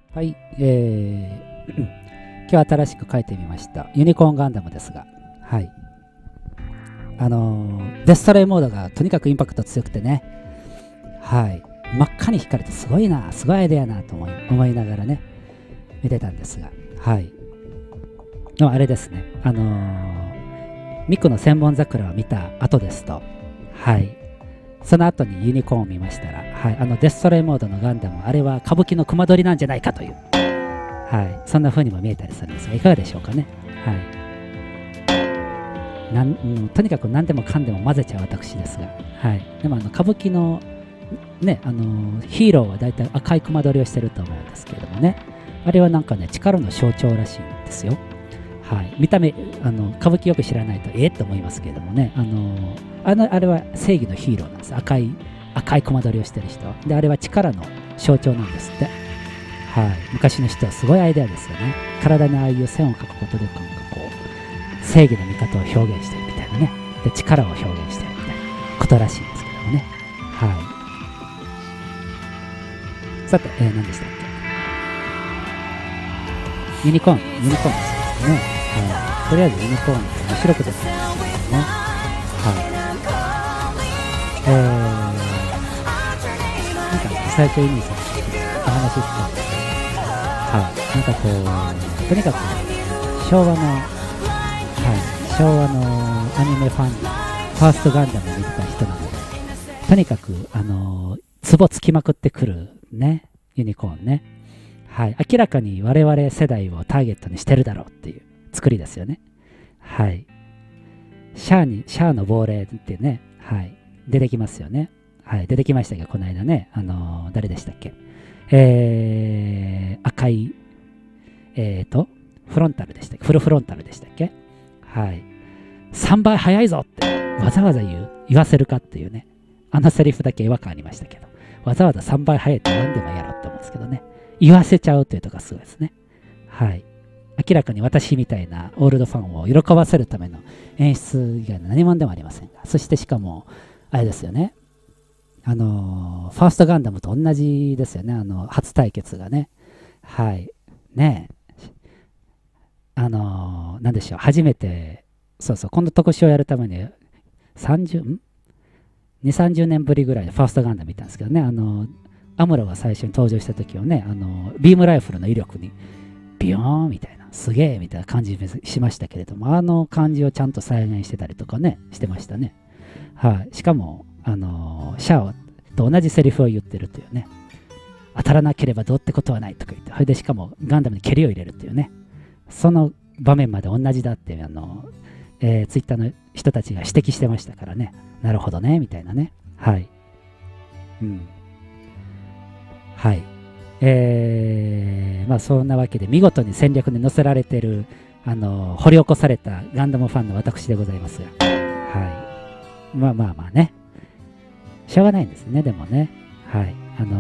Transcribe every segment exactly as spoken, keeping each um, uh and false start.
はい、えー、今日新しく書いてみましたユニコーンガンダムですが、はい、あのー、デストレイモードがとにかくインパクト強くてね、はい、真っ赤に光るとすごいな、すごいアイデアなと思い、思いながらね見てたんですが、はい、でもあれですね、あのー、ミクの千本桜を見た後ですと、はい、その後にユニコーンを見ましたら、はい、あのデストレイモードのガンダム、あれは歌舞伎の隈取りなんじゃないかという、はい、そんな風にも見えたりするんですが、いかがでしょうかね。はい、なん、うん、とにかく何でもかんでも混ぜちゃう私ですが、はい、でもあの歌舞伎の、ね、あのー、ヒーローはだいたい赤い隈取りをしてると思うんですけれどもね、あれはなんかね、力の象徴らしいんですよ。はい、見た目あの歌舞伎よく知らないとええと思いますけれどもね、あのあのあれは正義のヒーローなんです。赤い赤いコマ撮りをしてる人で、あれは力の象徴なんですって。はい、昔の人はすごいアイデアですよね。体にああいう線を描くことでなんかこう正義の味方を表現してるみたいなね、で力を表現してるみたいなことらしいんですけどもね。はい、さて、えー、何でしたっけ。ユニコーンユニコーンですね。はい、とりあえずユニコーンって面白く出てるんですけどね。はい。えー、なんか最初ユニさんとお話ししたんですけど、はい。なんかこう、とにかく昭和の、はい、昭和のアニメファン、ファーストガンダムを見てた人なので、とにかく、あのー、ツボつきまくってくるね、ユニコーンね。はい。明らかに我々世代をターゲットにしてるだろうっていう作りですよね。はい。シャアに、シャアの亡霊ってね、はい。出てきますよね。はい。出てきましたけど、この間ね、あのー、誰でしたっけ。えー、赤い、えーと、フロンタルでしたっけ。フルフロンタルでしたっけ。はい。さんばい早いぞってわざわざ言う、言わせるかっていうね。あのセリフだけ違和感ありましたけど、わざわざさんばい早いって言わんでもやろって思うんですけどね。言わせちゃうというところがすごいですね。はい。明らかに私みたいなオールドファンを喜ばせるための演出以外の何者でもありませんが、そしてしかも、あれですよね。あのー、ファーストガンダムと同じですよね。あの、初対決がね。はい。ねえ。あのー、なんでしょう。初めて、そうそう、この特集をやるために、さんじゅう、ん ?に、さんじゅうねんぶりぐらいでファーストガンダム見たんですけどね。あのー、アムロが最初に登場した時をね、あのビームライフルの威力にビヨーンみたいな、すげえみたいな感じしましたけれども、あの感じをちゃんと再現してたりとかね、してましたね。はい。しかも、あのシャアと同じセリフを言ってるというね、当たらなければどうってことはないとか言って、それでしかもガンダムに蹴りを入れるっていうね、その場面まで同じだっていう、あの、えー、ツイッターの人たちが指摘してましたからね、なるほどね、みたいなね。はい。うん。はい。えー、まあそんなわけで見事に戦略に載せられている、あの掘り起こされたガンダムファンの私でございますが、はい。まあまあまあね。しょうがないんですね、でもね。はい。あの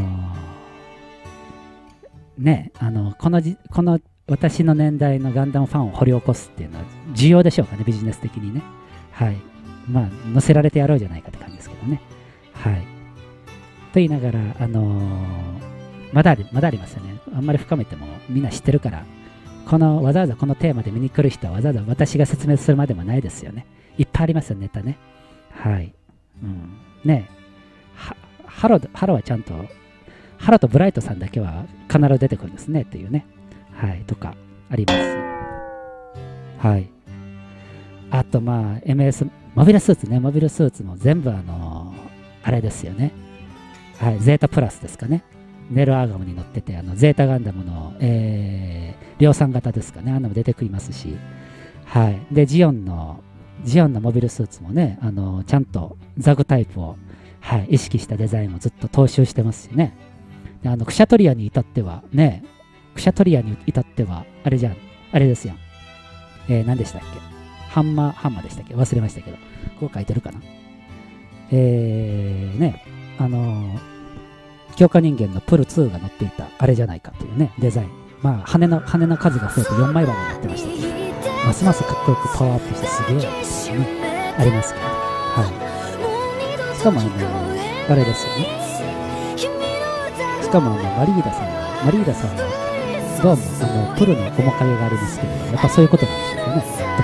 ー、ね、あの、このじ、この私の年代のガンダムファンを掘り起こすっていうのは重要でしょうかね、ビジネス的にね。はい。まあ、載せられてやろうじゃないかって感じですけどね。はい。と言いながら、あのー、まだあり、まだありますよね。あんまり深めてもみんな知ってるから、このわざわざこのテーマで見に来る人はわざわざ私が説明するまでもないですよね。いっぱいありますよ、ネタね。はい。うん。ねえ。ハロ、ハロはちゃんと、ハロとブライトさんだけは必ず出てくるんですねっていうね。はい。とか、あります。はい。あと、まあ、エムエス、モビルスーツね。モビルスーツも全部あのー、あれですよね。はい。ゼータプラスですかね。ネルアーガムに乗ってて、あのゼータガンダムの、えー、量産型ですかね。あんなのも出てくりますし。はい。で、ジオンの、ジオンのモビルスーツもね、あのちゃんとザグタイプを、はい、意識したデザインをずっと踏襲してますしね。で、あの、クシャトリアに至っては、ね、クシャトリアに至っては、あれじゃん、あれですよ。えー、何でしたっけ。ハンマー、ハンマーでしたっけ。忘れましたけど。こう書いてるかな。えー、ね、あのー、強化人間のプルツーが乗っていたあれじゃないかっていうね、デザイン。まあ、羽の、羽の数が増えてよんまいばんになってましたけど、ますますかっこよくパワーアップしてすげえっていうね、ありますけど。はい。しかもあの、あれですよね。しかもあの、マリーダさんが、マリーダさんが、 どうもあのプロの面影がありますけれども、やっぱそういうことなんでしょうかね、とかね。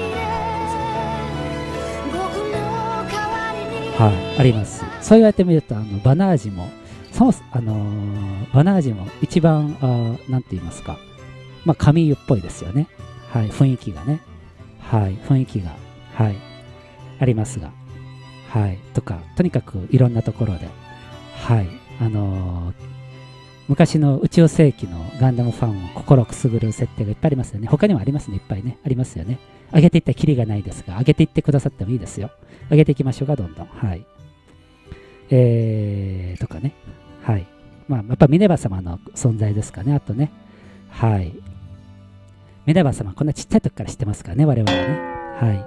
はい、あります。そう言われてみると、あのバナージも、そもあのー、バナージも一番、あなんて言いますか、まあ、カミーユっぽいですよね。はい、雰囲気がね。はい、雰囲気が、はい、ありますが、はい、とか、とにかくいろんなところで、はい、あのー、昔の宇宙世紀のガンダムファンを心くすぐる設定がいっぱいありますよね。他にもありますね、いっぱいね。ありますよね。上げていったらキリがないですが、上げていってくださってもいいですよ。上げていきましょうか、どんどん。はい。えー、とかね。はい。まあ、やっぱミネバ様の存在ですかね、あとね。はい。ミネバ様、こんなちっちゃい時から知ってますからね、我々はね。はい。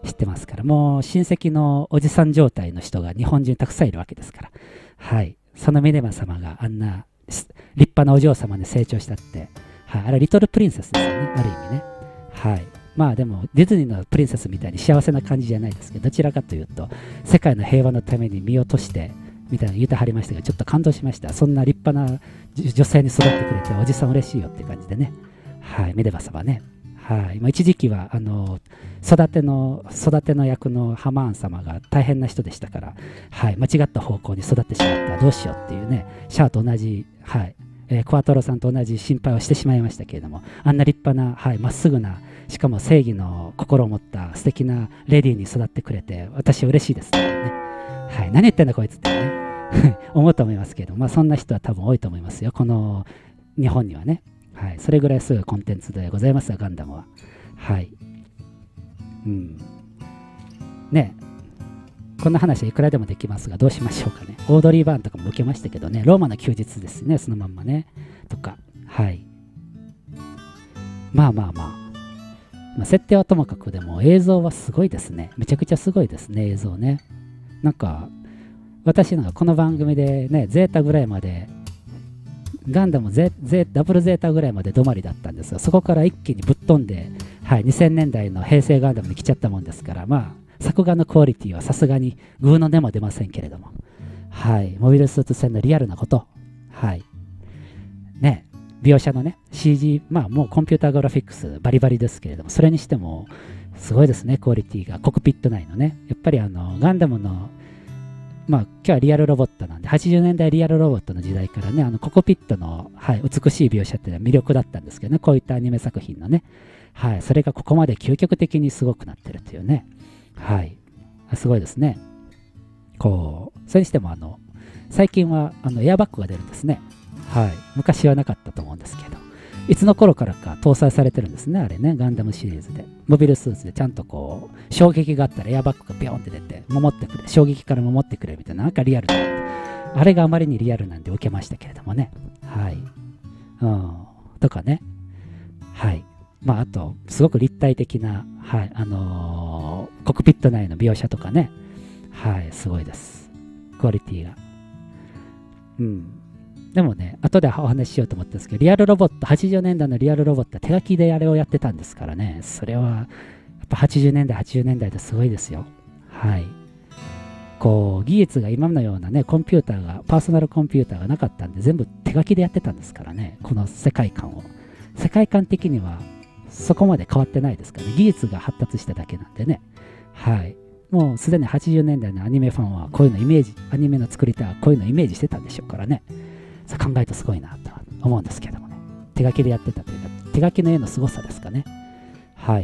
知ってますから。もう親戚のおじさん状態の人が日本中にたくさんいるわけですから。はい。そのミネバ様があんな立派なお嬢様に成長したって、はい、あれリトルプリンセスですよね、ある意味ね。はい。まあでもディズニーのプリンセスみたいに幸せな感じじゃないですけど、どちらかというと世界の平和のために身を賭してみたいな言うてはりましたが、ちょっと感動しました。そんな立派な女性に育ってくれておじさん嬉しいよって感じでね。はい、ミネバ様ね。はい、まあ、一時期はあの育ての育ての役のハマーン様が大変な人でしたから、はい、間違った方向に育ってしまったらどうしようっていうね、シャアと同じ、はいえー、クワトロさんと同じ心配をしてしまいましたけれども、あんな立派な、はい、まっすぐな、しかも正義の心を持った素敵なレディーに育ってくれて、私は嬉しいですね。はい、何言ってんだこいつってね思うと思いますけど、まあ、そんな人は多分多いと思いますよ、この日本にはね。はい、それぐらいすぐコンテンツでございますが、ガンダムは。はい。うん。ねこんな話はいくらでもできますが、どうしましょうかね。オードリー・バーンとかも受けましたけどね、ローマの休日ですね、そのまんまね。とか、はい。まあまあまあ。まあ、設定はともかくでも映像はすごいですね。めちゃくちゃすごいですね、映像ね。なんか、私なんかこの番組でね、ゼータぐらいまで、ガンダムゼゼダブルゼータぐらいまで止まりだったんですが、そこから一気にぶっ飛んで、はい、にせんねんだいの平成ガンダムに来ちゃったもんですから、まあ、作画のクオリティはさすがにグーの音も出ませんけれども、はい、モビルスーツ戦のリアルなこと、はい、ね、描写のね、シージー、まあもうコンピューターグラフィックスバリバリですけれども、それにしてもすごいですね、クオリティが、コックピット内のね、やっぱりあの、ガンダムのまあ、今日はリアルロボットなんで、はちじゅうねんだいリアルロボットの時代からね、あのココピットの、はい、美しい描写っていうのは魅力だったんですけどね、こういったアニメ作品のね、はい、それがここまで究極的にすごくなってるっていうね、はい、すごいですね。こう、それにしても、あの、最近はあのエアバッグが出るんですね。はい、昔はなかったと思うんですけど、いつの頃からか搭載されてるんですね、あれね、ガンダムシリーズで。モビルスーツでちゃんとこう、衝撃があったらエアバッグがビョンって出て、守ってくれ、衝撃から守ってくれみたいな、なんかリアルだ。あれがあまりにリアルなんで受けましたけれどもね。はい。うん。とかね。はい。まあ、あと、すごく立体的な、はい、あのー、コックピット内の描写とかね。はい、すごいです。クオリティが。うん。でもね、後でお話ししようと思ったんですけど、リアルロボット、はちじゅうねんだいのリアルロボットは手書きであれをやってたんですからね、それは、やっぱはちじゅうねんだい、はちじゅうねんだいですごいですよ。はい。こう、技術が今のようなね、コンピューターが、パーソナルコンピューターがなかったんで、全部手書きでやってたんですからね、この世界観を。世界観的には、そこまで変わってないですからね、技術が発達しただけなんでね。はい。もうすでにはちじゅうねんだいのアニメファンは、こういうのイメージ、アニメの作り手はこういうのイメージしてたんでしょうからね。考えるとすごいなと思うんですけどもね。手書きでやってたというか、手書きの絵の凄さですかね。はい。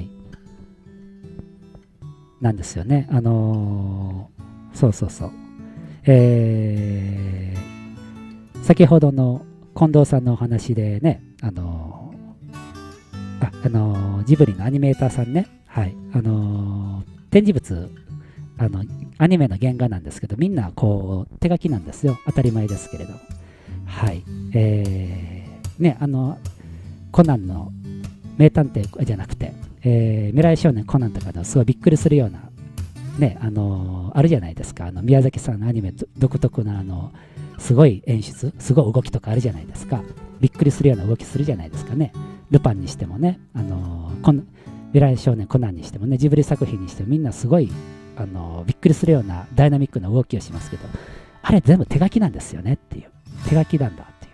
なんですよね。あのー、そうそうそう。えー、先ほどの近藤さんのお話でね、あのー、あ、あのー、ジブリのアニメーターさんね、はい。あのー、展示物、あの、アニメの原画なんですけど、みんなこう、手書きなんですよ。当たり前ですけれども。はい。えー、ね、あの、コナンの名探偵じゃなくて、えー、未来少年コナンとかのすごいびっくりするような、ね、あのー、あるじゃないですか。あの、宮崎さんのアニメ独特な、あの、すごい演出、すごい動きとかあるじゃないですか。びっくりするような動きするじゃないですかね。ルパンにしてもね、あのー、こん未来少年コナンにしてもね、ジブリ作品にしてもみんなすごい、あのー、びっくりするようなダイナミックな動きをしますけど、あれ全部手書きなんですよねっていう。手書きなんだっていう。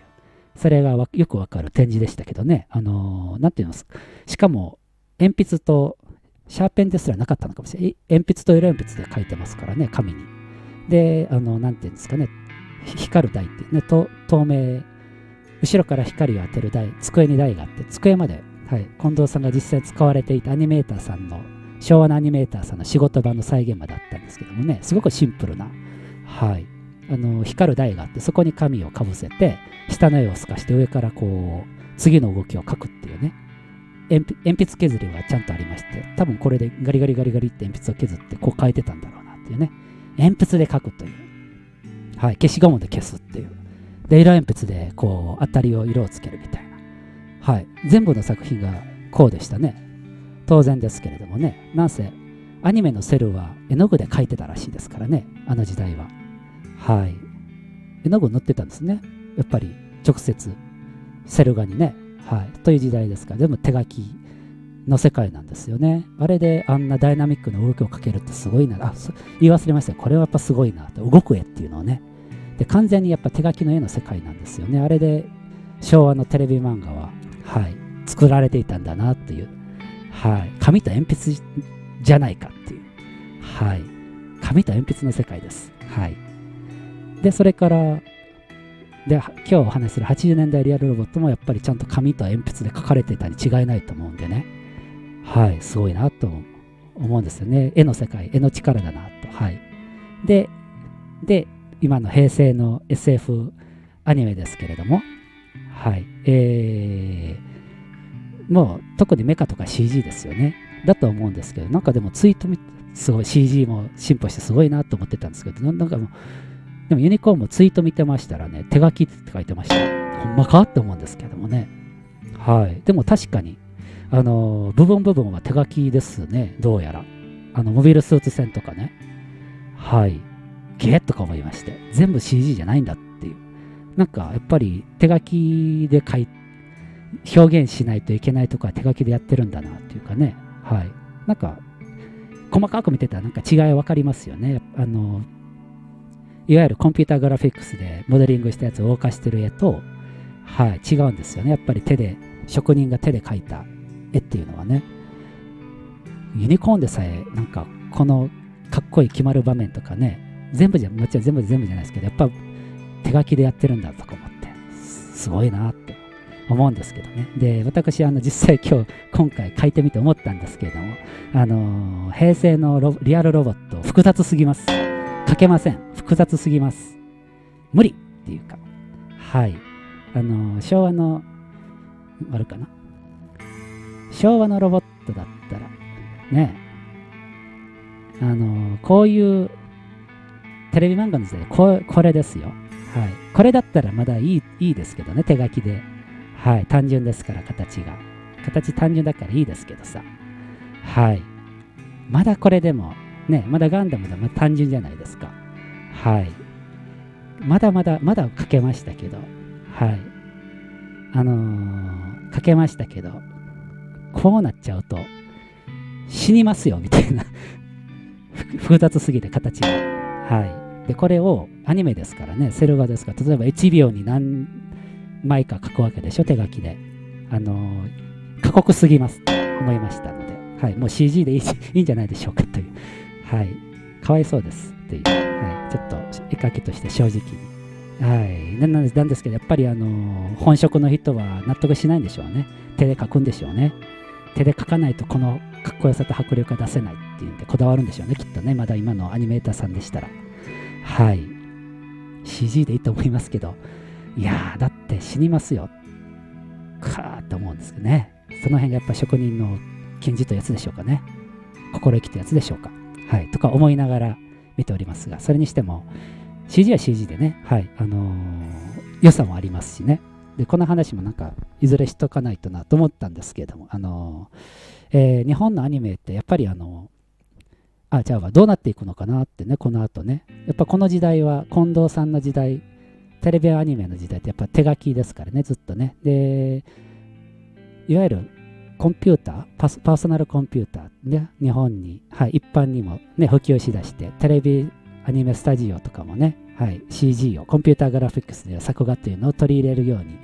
それがわよくわかる展示でしたけどね。あのーなんていうの、しかも、鉛筆と、シャーペンですらなかったのかもしれない。鉛筆と色鉛筆で書いてますからね、紙に。で、あの、なんていうんですかね、光る台っていうね、と透明、後ろから光を当てる台、机に台があって、机まで、はい、近藤さんが実際使われていたアニメーターさんの、昭和のアニメーターさんの仕事場の再現場だったんですけどもね、すごくシンプルな、はい、あの光る台があって、そこに紙をかぶせて、下の絵を透かして上からこう、次の動きを描くっていうね、鉛筆削りはちゃんとありまして、多分これでガリガリガリガリって鉛筆を削ってこう描いてたんだろうなっていうね、鉛筆で描くという、はい、消しゴムで消すっていう。で、色鉛筆でこう当たりを色をつけるみたいな。はい。全部の作品がこうでしたね。当然ですけれどもね。なんせ、アニメのセルは絵の具で描いてたらしいですからね。あの時代は。はい。絵の具塗ってたんですね。やっぱり直接、セル画にね。はい。という時代ですから。でも手書きの世界なんですよね。あれであんなダイナミックな動きをかけるってすごいな。あ、言い忘れましたよ。これはやっぱすごいな。動く絵っていうのをね。で完全にやっぱ手書きの絵の世界なんですよね。あれで昭和のテレビ漫画は、はい、作られていたんだなっていう、はい、紙と鉛筆じゃないかっていう、はい、紙と鉛筆の世界です。はい、でそれからで今日お話しするはちじゅうねんだいリアルロボットもやっぱりちゃんと紙と鉛筆で書かれていたに違いないと思うんでね、はい、すごいなと思うんですよね。絵の世界、絵の力だなと。はい、でで今の平成の エスエフ アニメですけれども、はい、えー、もう特にメカとか シージー ですよね。だと思うんですけど、なんかでもツイート見て、すごい シージー も進歩してすごいなと思ってたんですけど、なんかもう、でもユニコーンもツイート見てましたらね、手書きって書いてました。ほんまかって思うんですけどもね。はい。でも確かに、あのー、部分部分は手書きですね、どうやら。あの、モビルスーツ戦とかね。はい。ゲーとか思いまして、全部 シージー じゃないんだっていう。なんかやっぱり手書きで書い表現しないといけないとこは手書きでやってるんだなっていうかね。はい。なんか細かく見てたらなんか違い分かりますよね。あのいわゆるコンピューターグラフィックスでモデリングしたやつを動かしてる絵と、はい、違うんですよね。やっぱり手で、職人が手で描いた絵っていうのはね。ユニコーンでさえなんかこのかっこいい決まる場面とかね、全部じゃ、もちろん全部全部じゃないですけど、やっぱ手書きでやってるんだとか思って、すごいなって思うんですけどね。で、私、あの、実際今日、今回書いてみて思ったんですけれども、あのー、平成のロリアルロボット、複雑すぎます。書けません。複雑すぎます。無理っていうか、はい。あのー、昭和の、あるかな。昭和のロボットだったら、ね、あのー、こういう、テレビ漫画の時代こ、これですよ。はい。これだったらまだいい、いいですけどね、手書きで。はい。単純ですから、形が。形単純だからいいですけどさ。はい。まだこれでも、ね、まだガンダムでも単純じゃないですか。はい。まだまだ、まだ書けましたけど、はい。あのー、書けましたけど、こうなっちゃうと、死にますよ、みたいな。複雑すぎて形が。はい。で、これをアニメですからね、セル画ですから、例えばいちびょうに何枚か書くわけでしょ、手書きで。あのー、過酷すぎますと思いましたので、はい、もう シージー でいいいいんじゃないでしょうかという、はい、かわいそうですという、はい、ちょっと絵描きとして正直に、はい、ななんなんですけど、やっぱり、あのー、本職の人は納得しないんでしょうね。手で描くんでしょうね。手で描かないとこのかっこよさと迫力が出せないっていうんで、こだわるんでしょうね、きっとね、まだ今のアニメーターさんでしたら。はい。シージー でいいと思いますけど、いやー、だって死にますよ。かーって思うんですけどね。その辺がやっぱ職人の金字というやつでしょうかね。心意気というやつでしょうか。はい。とか思いながら見ておりますが、それにしても、シージー は シージー でね、はい。あのー、良さもありますしね。で、この話もなんか、いずれしとかないとなと思ったんですけれども、あのーえー、日本のアニメってやっぱりあのー、あ、じゃあどうなっていくのかなってね、この後ね。やっぱこの時代は、近藤さんの時代、テレビアニメの時代ってやっぱ手書きですからね、ずっとね。で、いわゆるコンピューター、パスパーソナルコンピューターね、日本に、はい、一般にもね、普及しだして、テレビアニメスタジオとかもね、はい、シージー を、コンピューターグラフィックスで作画っていうのを取り入れるように、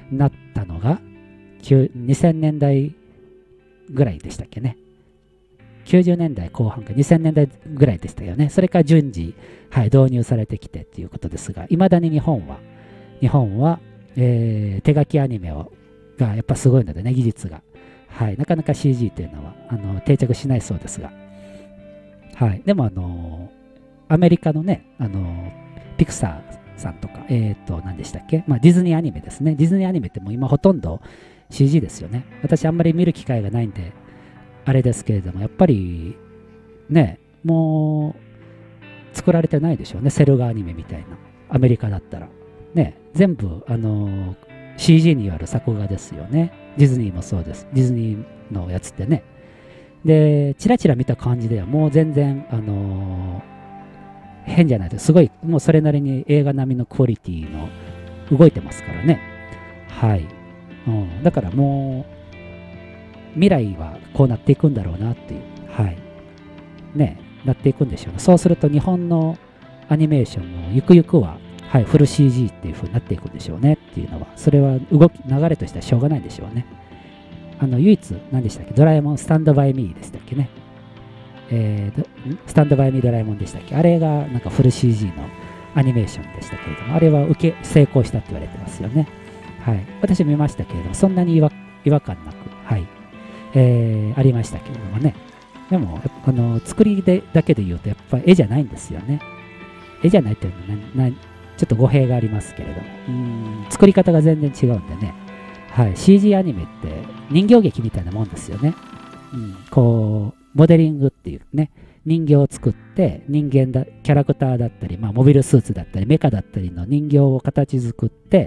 なったのがにせんねんだいぐらいでしたっけね。きゅうじゅうねんだいこう半かにせんねんだいぐらいでしたよね。それから順次、はい、導入されてきてっていうことですが、いまだに日本は、日本は、えー手書きアニメをがやっぱすごいのでね、技術が。はい、なかなか シージー というのはあの定着しないそうですが、はい、でもあのアメリカのね、あのピクサーさんとか、えっ、ー、と、何でしたっけ、まあ、ディズニーアニメですね。ディズニーアニメってもう今ほとんど シージー ですよね。私あんまり見る機会がないんで、あれですけれども、やっぱりね、もう作られてないでしょうね。セル画アニメみたいな。アメリカだったら。ね、全部、あの シージー による作画ですよね。ディズニーもそうです。ディズニーのやつってね。で、チラチラ見た感じではもう全然、あのー変じゃないです。すごい、もうそれなりに映画並みのクオリティの動いてますからね。はい。うん、だからもう、未来はこうなっていくんだろうなっていう。はい。ね、なっていくんでしょうね。そうすると日本のアニメーションもゆくゆくは、はい、フル シージー っていう風になっていくんでしょうねっていうのは、それは動き、流れとしてはしょうがないんでしょうね。あの、唯一、何でしたっけ、ドラえもんスタンドバイミーでしたっけね。えー、スタンドバイミードラえもんでしたっけ、あれがなんかフル シージー のアニメーションでしたけれども、あれは受け成功したって言われてますよね。はい。私見ましたけれども、そんなに違和、違和感なく、はい。えー、ありましたけれどもね。でも、あの、作りでだけで言うと、やっぱ絵じゃないんですよね。絵じゃないっていうのはな、な、ちょっと語弊がありますけれども、うーん、作り方が全然違うんでね。はい。シージー アニメって人形劇みたいなもんですよね。うん、こう、モデリングっていうね、人形を作って人間だ、キャラクターだったり、まあ、モビルスーツだったりメカだったりの人形を形作って、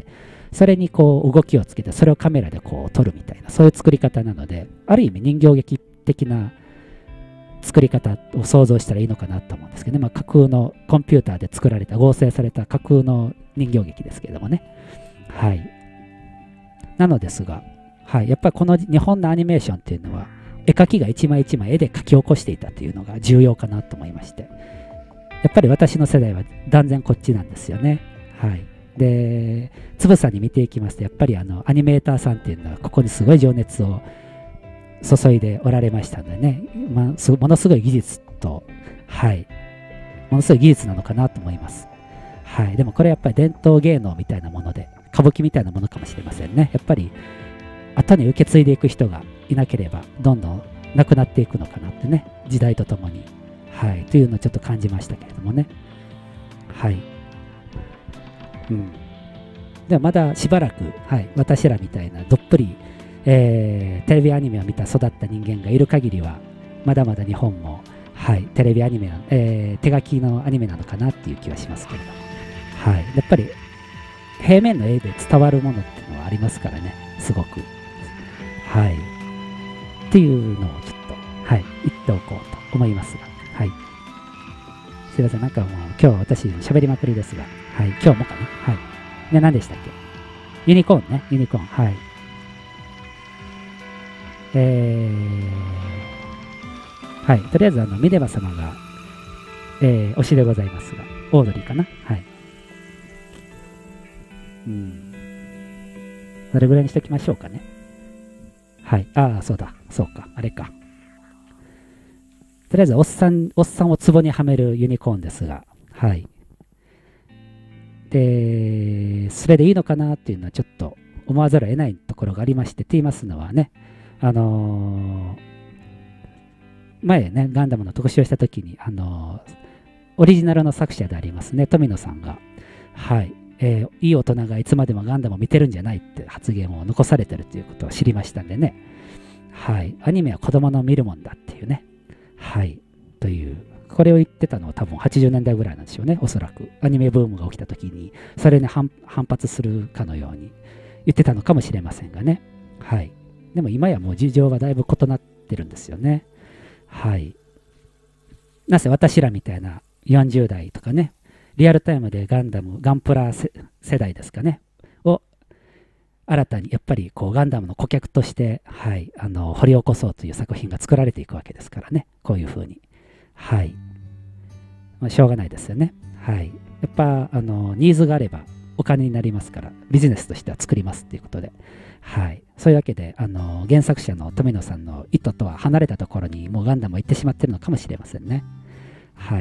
それにこう動きをつけて、それをカメラでこう撮るみたいな、そういう作り方なので、ある意味人形劇的な作り方を想像したらいいのかなと思うんですけどね、まあ、架空のコンピューターで作られた、合成された架空の人形劇ですけれどもね。はい。なのですが、はい、やっぱりこの日本のアニメーションっていうのは、絵描きが一枚一枚絵で描き起こしていたというのが重要かなと思いまして、やっぱり私の世代は断然こっちなんですよね。はい。で、つぶさに見ていきますと、やっぱりあのアニメーターさんっていうのはここにすごい情熱を注いでおられましたのでね、まあ、すものすごい技術と、はい、ものすごい技術なのかなと思います。はい。でもこれやっぱり伝統芸能みたいなもので、歌舞伎みたいなものかもしれませんね。やっぱり後に受け継いでいく人がいなければどんどんなくなっていくのかなってね、時代とともに、はい、というのをちょっと感じましたけれどもね。はい。うん。ではまだしばらく、はい、私らみたいなどっぷり、えー、テレビアニメを見た育った人間がいる限りは、まだまだ日本も、はい、テレビアニメな、えー、手書きのアニメなのかなっていう気はしますけれども、はい、やっぱり平面の絵で伝わるものっていうのはありますからね、すごく。はい。っていうのをちょっと、はい、言っておこうと思いますが、はい。すいません、なんかもう今日私喋りまくりですが、はい、今日もかな。はい。で、何でしたっけ？ユニコーンね、ユニコーン、はい。えー、はい、とりあえず、あの、ミネバ様が、えー、推しでございますが、オードリーかな。はい。うん。それぐらいにしときましょうかね。はい。ああ、そうだ。そうか。あれか。とりあえず、おっさん、おっさんを壺にはめるユニコーンですが、はい。で、それでいいのかなっていうのはちょっと思わざるを得ないところがありまして、と言いますのはね、あのー、前ね、ガンダムの特集をしたときに、あのー、オリジナルの作者でありますね、富野さんが、はい。えー、いい大人がいつまでもガンダムを見てるんじゃないって発言を残されてるということを知りましたんでね。はい。アニメは子供の見るもんだっていうね。はい。という、これを言ってたのは多分はちじゅうねんだいぐらいなんでしょうね。おそらく。アニメブームが起きた時に、それに反発するかのように言ってたのかもしれませんがね。はい。でも今やもう事情はだいぶ異なってるんですよね。はい。なぜ私らみたいなよんじゅうだいとかね、リアルタイムでガンダム、ガンプラ世代ですかね、を新たにやっぱりこうガンダムの顧客として、はい、あの掘り起こそうという作品が作られていくわけですからね、こういうふうに。はい。まあ、しょうがないですよね。はい。やっぱあのニーズがあれば、 お金になりますから、ビジネスとしては作りますっていうことで、はい。そういうわけで、あの、原作者の富野さんの意図とは離れたところにもうガンダムは行ってしまってるのかもしれませんね。はい。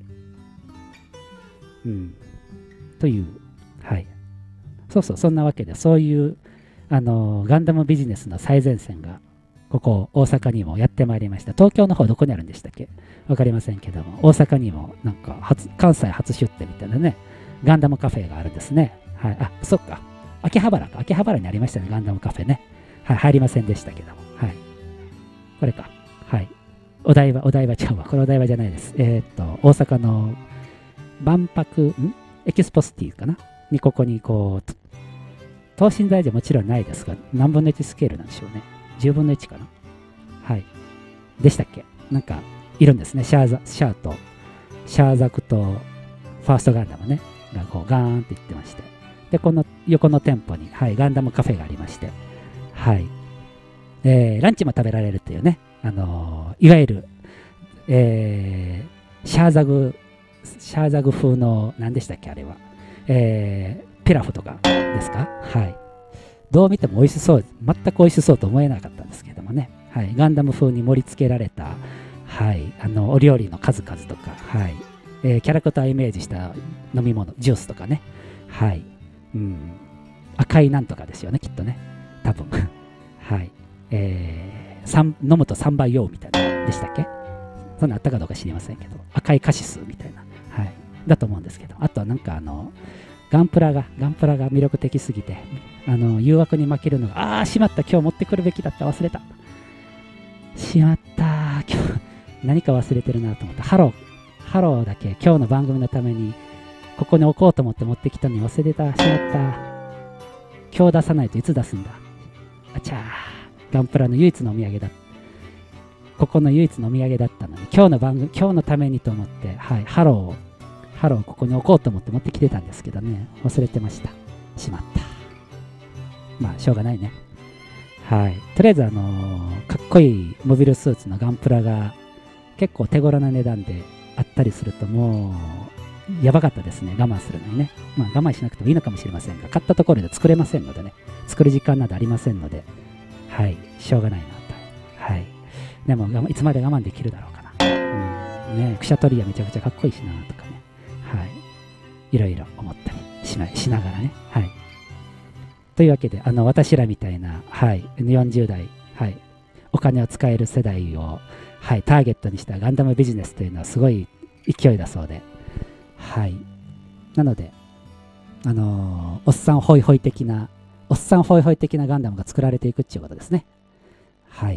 うん。という、はい。そうそう、そんなわけで、そういう、あの、ガンダムビジネスの最前線が、ここ、大阪にもやってまいりました。東京の方どこにあるんでしたっけ？わかりませんけども、大阪にも、なんか初、関西初出店みたいなね、ガンダムカフェがあるんですね。はい。あ、そっか。秋葉原か。秋葉原にありましたね、ガンダムカフェね。はい、入りませんでしたけども。はい。これか。はい。お台場、お台場ちゃうわ。これお台場じゃないです。えー、っと、大阪の万博、んエキスポシティかなに、ここにこう、等身大じゃもちろんないですが、何分のいちスケールなんでしょうね。じゅうぶんのいちかな。はい。でしたっけ？なんか、いるんですね。シャーザ、シャーと、シャーザクと、ファーストガンダムね。がこう、ガーンって言ってまして。で、この横の店舗に、はい、ガンダムカフェがありまして、はい。えー、ランチも食べられるっていうね。あのー、いわゆる、えー、シャーザグ、シャーザグ風の、何でしたっけ、あれは。えー、ピラフとかですか？はい。どう見ても美味しそう、全く美味しそうと思えなかったんですけどもね。はい。ガンダム風に盛り付けられた、はい。あの、お料理の数々とか、はい。えー、キャラクターイメージした飲み物、ジュースとかね。はい。うん。赤いなんとかですよね、きっとね。多分。はい。えー、飲むとさんばい酔うみたいな、でしたっけ？そんなあったかどうか知りませんけど、赤いカシスみたいな。はい。だと思うんですけど。あとはなんかあの、ガンプラが、ガンプラが魅力的すぎて、あの、誘惑に負けるのが、あー、しまった、今日持ってくるべきだった、忘れた。しまった、今日、何か忘れてるなと思った。ハロー、ハローだけ、今日の番組のために、ここに置こうと思って持ってきたのに忘れた、しまった。今日出さないといつ出すんだ。あちゃー、ガンプラの唯一のお土産だ。ここの唯一のお土産だったのに、今日の番組、今日のためにと思って、はい、ハローを、ハローここに置こうと思って持ってきてたんですけどね、忘れてました。しまった。まあ、しょうがないね。はい。とりあえず、あのー、かっこいいモビルスーツのガンプラが結構手頃な値段であったりすると、もう、やばかったですね。我慢するのにね。まあ、我慢しなくてもいいのかもしれませんが、買ったところで作れませんのでね、作る時間などありませんので、はい。しょうがないなと。はい。でも、いつまで我慢できるだろうかな。うん。ね、クシャトリアめちゃくちゃかっこいいしなとかね。はい。いろいろ思ったりしなしながらね。はい。というわけで、あの、私らみたいな、はい、よんじゅう代、はい、お金を使える世代を、はい、ターゲットにしたガンダムビジネスというのはすごい勢いだそうで、はい。なので、あのー、おっさんホイホイ的な、おっさんホイホイ的なガンダムが作られていくっていうことですね。はい。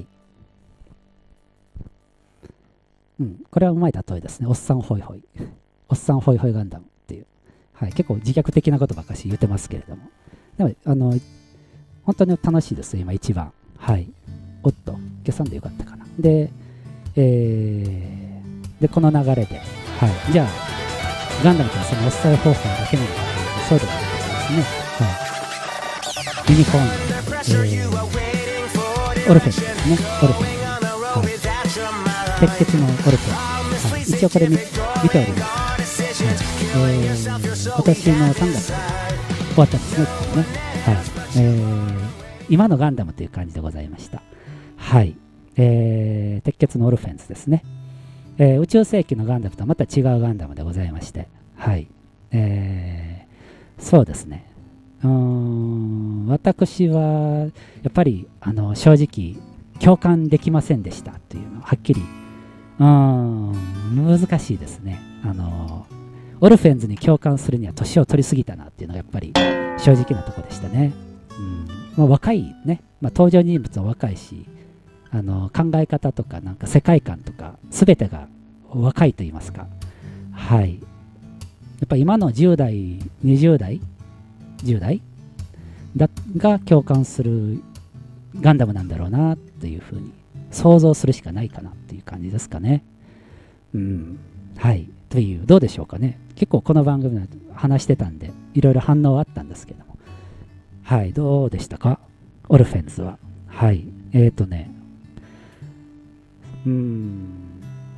うん、これはうまい例えですね。おっさんホイホイ。おっさんホイホイガンダムっていう。はい、結構自虐的なことばっかし言ってますけれども。でも、あの、本当に楽しいです、今一番。はい。おっと、消さんでよかったかな。で、えー、で、この流れで、はい。じゃあ、ガンダムとはそのおっさんホイホイだけなのかというと、そうではないですね。はい。ユニコーン、えー、オルフェンですね。オルフェン。はい。鉄血のオルフェン。はい。一応これ見、見ております。はい。えー、今年のさんがつ終わったんですね、これね。はい。えー、今のガンダムという感じでございました。はい。えー、鉄血のオルフェンズですね。えー、宇宙世紀のガンダムとはまた違うガンダムでございまして。はい。えー、そうですね。うーん、私は、やっぱり、あの、正直、共感できませんでしたというのは、はっきり、うーん、難しいですね。あの、オルフェンズに共感するには年を取りすぎたなっていうのがやっぱり正直なとこでしたね。うんまあ、若いね、まあ、登場人物は若いし、あの考え方とかなんか世界観とか全てが若いと言いますか。はい。やっぱ今のじゅう代、にじゅう代、じゅう代だが共感するガンダムなんだろうなっていうふうに想像するしかないかなっていう感じですかね。うん。はい。という、どうでしょうかね。結構この番組で話してたんで、いろいろ反応あったんですけども。はい、どうでしたか？オルフェンズは。はい。えーとね、うーん。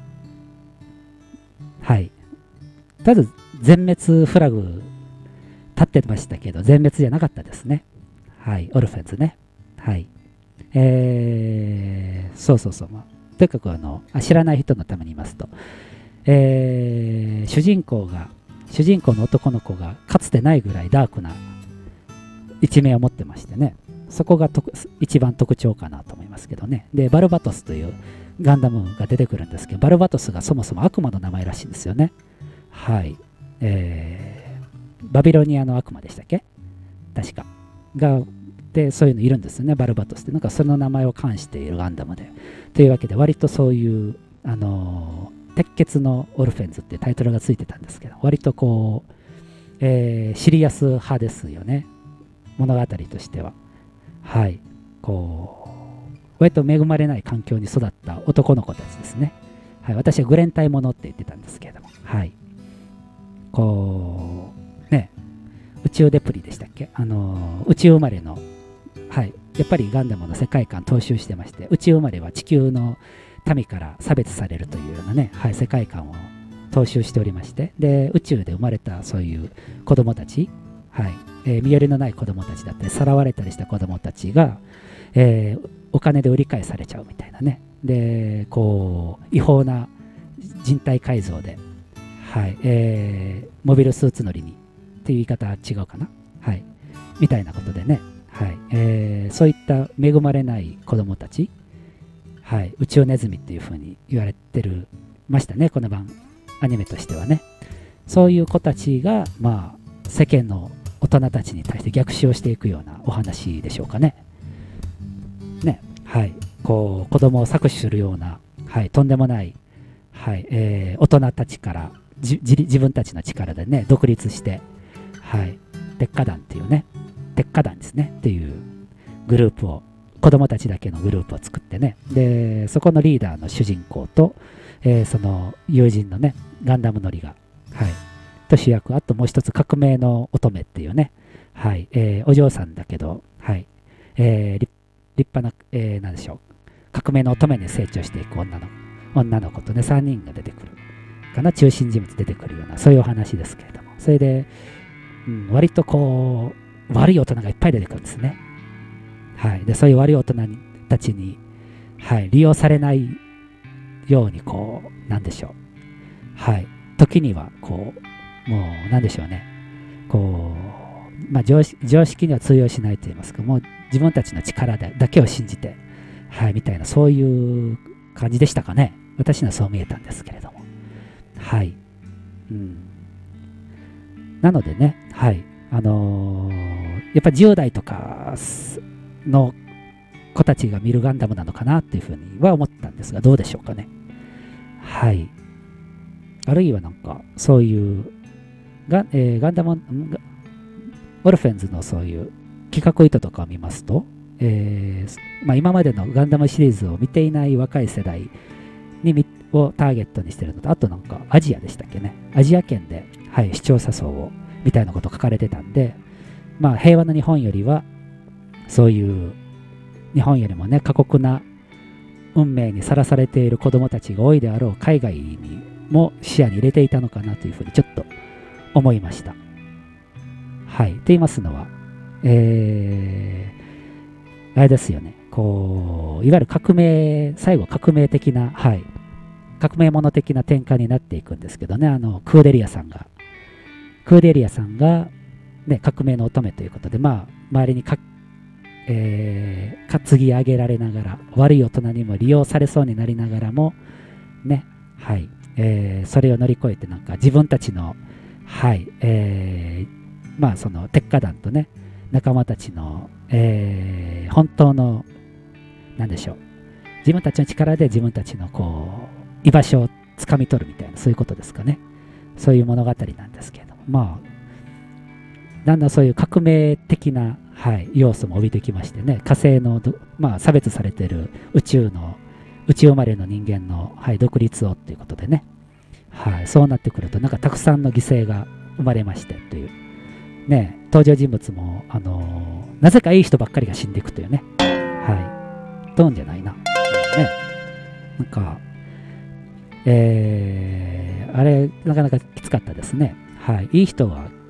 はい。とりあえず、全滅フラグ立ってましたけど、全滅じゃなかったですね。はい、オルフェンズね。はい。えー、そうそうそう。まあ、とにかくあのあ、知らない人のために言いますと、えー、主人公が、主人公の男の子がかつてないぐらいダークな一面を持ってましてね、そこがと一番特徴かなと思いますけどね。で、バルバトスというガンダムが出てくるんですけど、バルバトスがそもそも悪魔の名前らしいんですよね。はい。えー、バビロニアの悪魔でしたっけ、確か。が、で、そういうのいるんですよね、バルバトスって。なんかその名前を冠しているガンダムで。というわけで、割とそういう、あのー、鉄血のオルフェンズってタイトルがついてたんですけど、割とこう、えー、シリアス派ですよね、物語としては。はい。こう、割と恵まれない環境に育った男の子たちですね。はい。私はグレンタイものって言ってたんですけれども、はい。こう、ね、宇宙デプリでしたっけ、あのー、宇宙生まれの、はい。やっぱりガンダムの世界観踏襲してまして、宇宙生まれは地球の民から差別されるというようなね、はい、世界観を踏襲しておりまして、で、宇宙で生まれたそういう子供たち、はい、えー、身寄りのない子供たちだったり、さらわれたりした子供たちが、えー、お金で売り買いされちゃうみたいなね。で、こう、違法な人体改造で、はい、えー、モビルスーツ乗りに、っていう言い方は違うかな、はい、みたいなことでね、はい、えー、そういった恵まれない子供たち、はい、宇宙ネズミっていう風に言われてるましたね、この版アニメとしてはね。そういう子たちが、まあ、世間の大人たちに対して逆襲をしていくようなお話でしょうかね。ね、はい、こう子供を搾取するような、はい、とんでもない、はい、えー、大人たちからじ自分たちの力でね、独立して、はい、鉄火団っていうね、鉄火団ですねっていうグループを、子供たちだけのグループを作ってね、でそこのリーダーの主人公と、えー、その友人のね、ガンダム乗りが、はい、と主役、あともう一つ革命の乙女っていうね、はい、えー、お嬢さんだけど、はい、えー、立派な、えー、なんでしょう、革命の乙女に成長していく女の女の子とね、さんにんが出てくるかな、中心人物出てくるような、そういうお話ですけれども、それで、うん、割とこう悪い大人がいっぱい出てくるんですね。はい、でそういう悪い大人たちに、はい、利用されないように、こうなんでしょう、はい、時にはこう、もうなんでしょうね、こう、まあ、常識、常識には通用しないと言いますか、もう自分たちの力だけを信じて、はい、みたいな、そういう感じでしたかね。私にはそう見えたんですけれども、はい、うん、なのでね、はい、あのー、やっぱじゅう代とかの子たちが見るガンダムなのかなっていうふうには思ったんですが、どうでしょうかね。はい。あるいはなんか、そういうガ、えー、ガンダム、オルフェンズのそういう企画意図とかを見ますと、えーまあ、今までのガンダムシリーズを見ていない若い世代にをターゲットにしてるのと、あとなんかアジアでしたっけね、アジア圏で、はい、視聴者層をみたいなこと書かれてたんで、まあ、平和な日本よりはそういう日本よりもね、過酷な運命にさらされている子どもたちが多いであろう海外にも視野に入れていたのかなというふうにちょっと思いました。はい。と言いますのは、えー、あれですよね、こういわゆる革命、最後革命的な、はい、革命者的な展開になっていくんですけどね、あのクーデリアさんがクーデリアさんが、ね、革命の乙女ということで、まあ、周りにか、えー、担ぎ上げられながら、悪い大人にも利用されそうになりながらも、ね、はい、えー、それを乗り越えて、なんか自分たちの、はい、えー、まあ、その鉄火団とね、仲間たちの、えー、本当の、なんでしょう、自分たちの力で自分たちのこう居場所をつかみ取るみたいな、そういうことですかね。そういう物語なんですけれども、まあ、だんだんそういう革命的な、はい、要素も帯びてきましてね、火星の、まあ、差別されている宇宙の、宇宙生まれの人間の、はい、独立をということでね、はい、そうなってくると、なんかたくさんの犠牲が生まれましてという、ね、登場人物も、あのー、なぜかいい人ばっかりが死んでいくというね、はい、トーンじゃないな、ね、なんか、えー、あれ、なかなかきつかったですね。はい、いい人は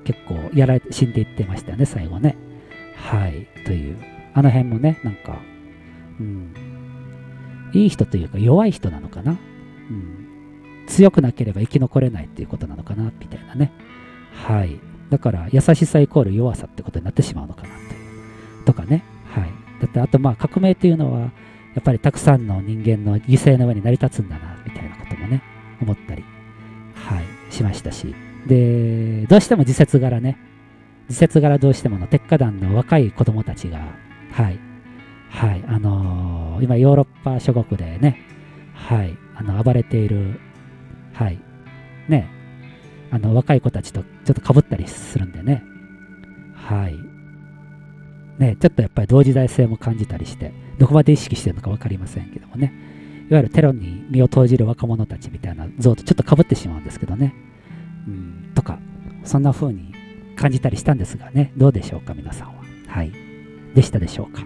結構やられて死んでいってましたよね、最後ね。はい。という。あの辺もね、なんか、うん。いい人というか弱い人なのかな。うん。強くなければ生き残れないっていうことなのかな、みたいなね。はい。だから、優しさイコール弱さってことになってしまうのかなっていう。とかね。はい。だって、あと、まあ、革命っていうのは、やっぱりたくさんの人間の犠牲の上に成り立つんだな、みたいなこともね、思ったり、はい、しましたし。で、どうしても自節柄ね、自節柄どうしてもの鉄火団の若い子供たちが、はい、はい、あのー、今ヨーロッパ諸国でね、はい、あの、暴れている、はい、ね、あの、若い子たちとちょっと被ったりするんでね、はい、ね、ちょっとやっぱり同時代性も感じたりして、どこまで意識してるのか分かりませんけどもね、いわゆるテロに身を投じる若者たちみたいな像とちょっと被ってしまうんですけどね、うん、とか、そんな風に感じたりしたんですがね、どうでしょうか、皆さんは。はい。でしたでしょうか。うん、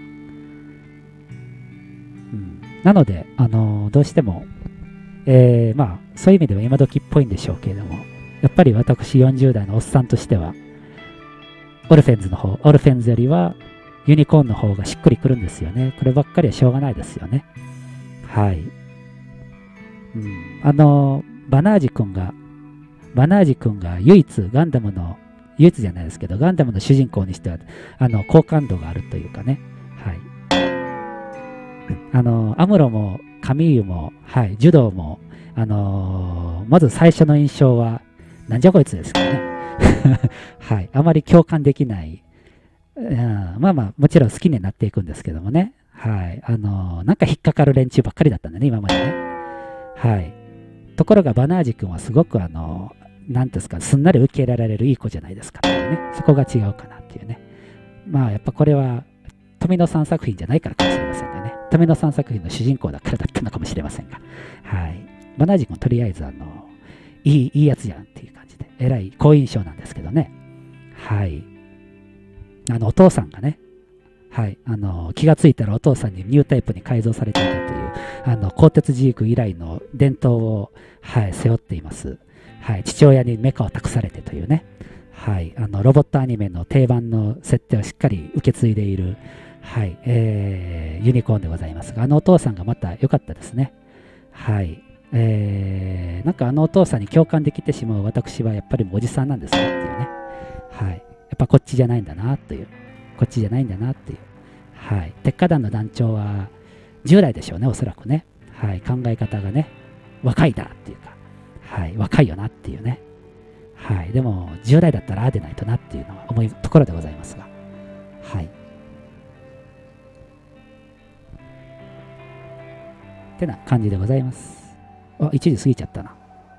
なので、あのー、どうしても、えー、まあ、そういう意味では今時っぽいんでしょうけれども、やっぱり私よんじゅう代のおっさんとしては、オルフェンズの方、オルフェンズよりはユニコーンの方がしっくりくるんですよね。こればっかりはしょうがないですよね。はい。うん、あのー、バナージ君が、バナージ君が唯一ガンダムの、唯一じゃないですけど、ガンダムの主人公にしては、あの、好感度があるというかね。はい。あの、アムロも、カミーユも、はい、ジュドーも、あのー、まず最初の印象は、なんじゃこいつですかね。はい。あまり共感できない。うん、まあまあ、もちろん好きになっていくんですけどもね。はい。あのー、なんか引っかかる連中ばっかりだったんだね、今までね。はい。ところが、バナージ君はすごく、あのー、なんですか、すんなり受け入れられるいい子じゃないですかっていうね。そこが違うかなっていうね。まあ、やっぱこれは、富野さん作品じゃないからかもしれませんがね。富野さん作品の主人公だからだったのかもしれませんが。はい。バナージ君はとりあえず、あの、いい、いいやつじゃんっていう感じで、えらい好印象なんですけどね。はい。あの、お父さんがね、はい。あの、気がついたらお父さんにニュータイプに改造されていたという、あの、鋼鉄ジーク以来の伝統を、はい、背負っています。はい、父親にメカを託されてというね、はい、あのロボットアニメの定番の設定をしっかり受け継いでいる、はいえー、ユニコーンでございますが、あのお父さんがまた良かったですね。はい、えー、なんかあのお父さんに共感できてしまう私はやっぱりもうおじさんなんですねっていうね、はい、やっぱこっちじゃないんだなという、こっちじゃないんだなっていう、はい、鉄火団の団長は従来でしょうね、おそらくね、はい、考え方がね、若いだっていうか、はい、若いよなっていうね。はい、でも、じゅう代だったらああでないとなっていうのは思うところでございますが。はい。ってな感じでございます。あ、いちじ過ぎちゃったな。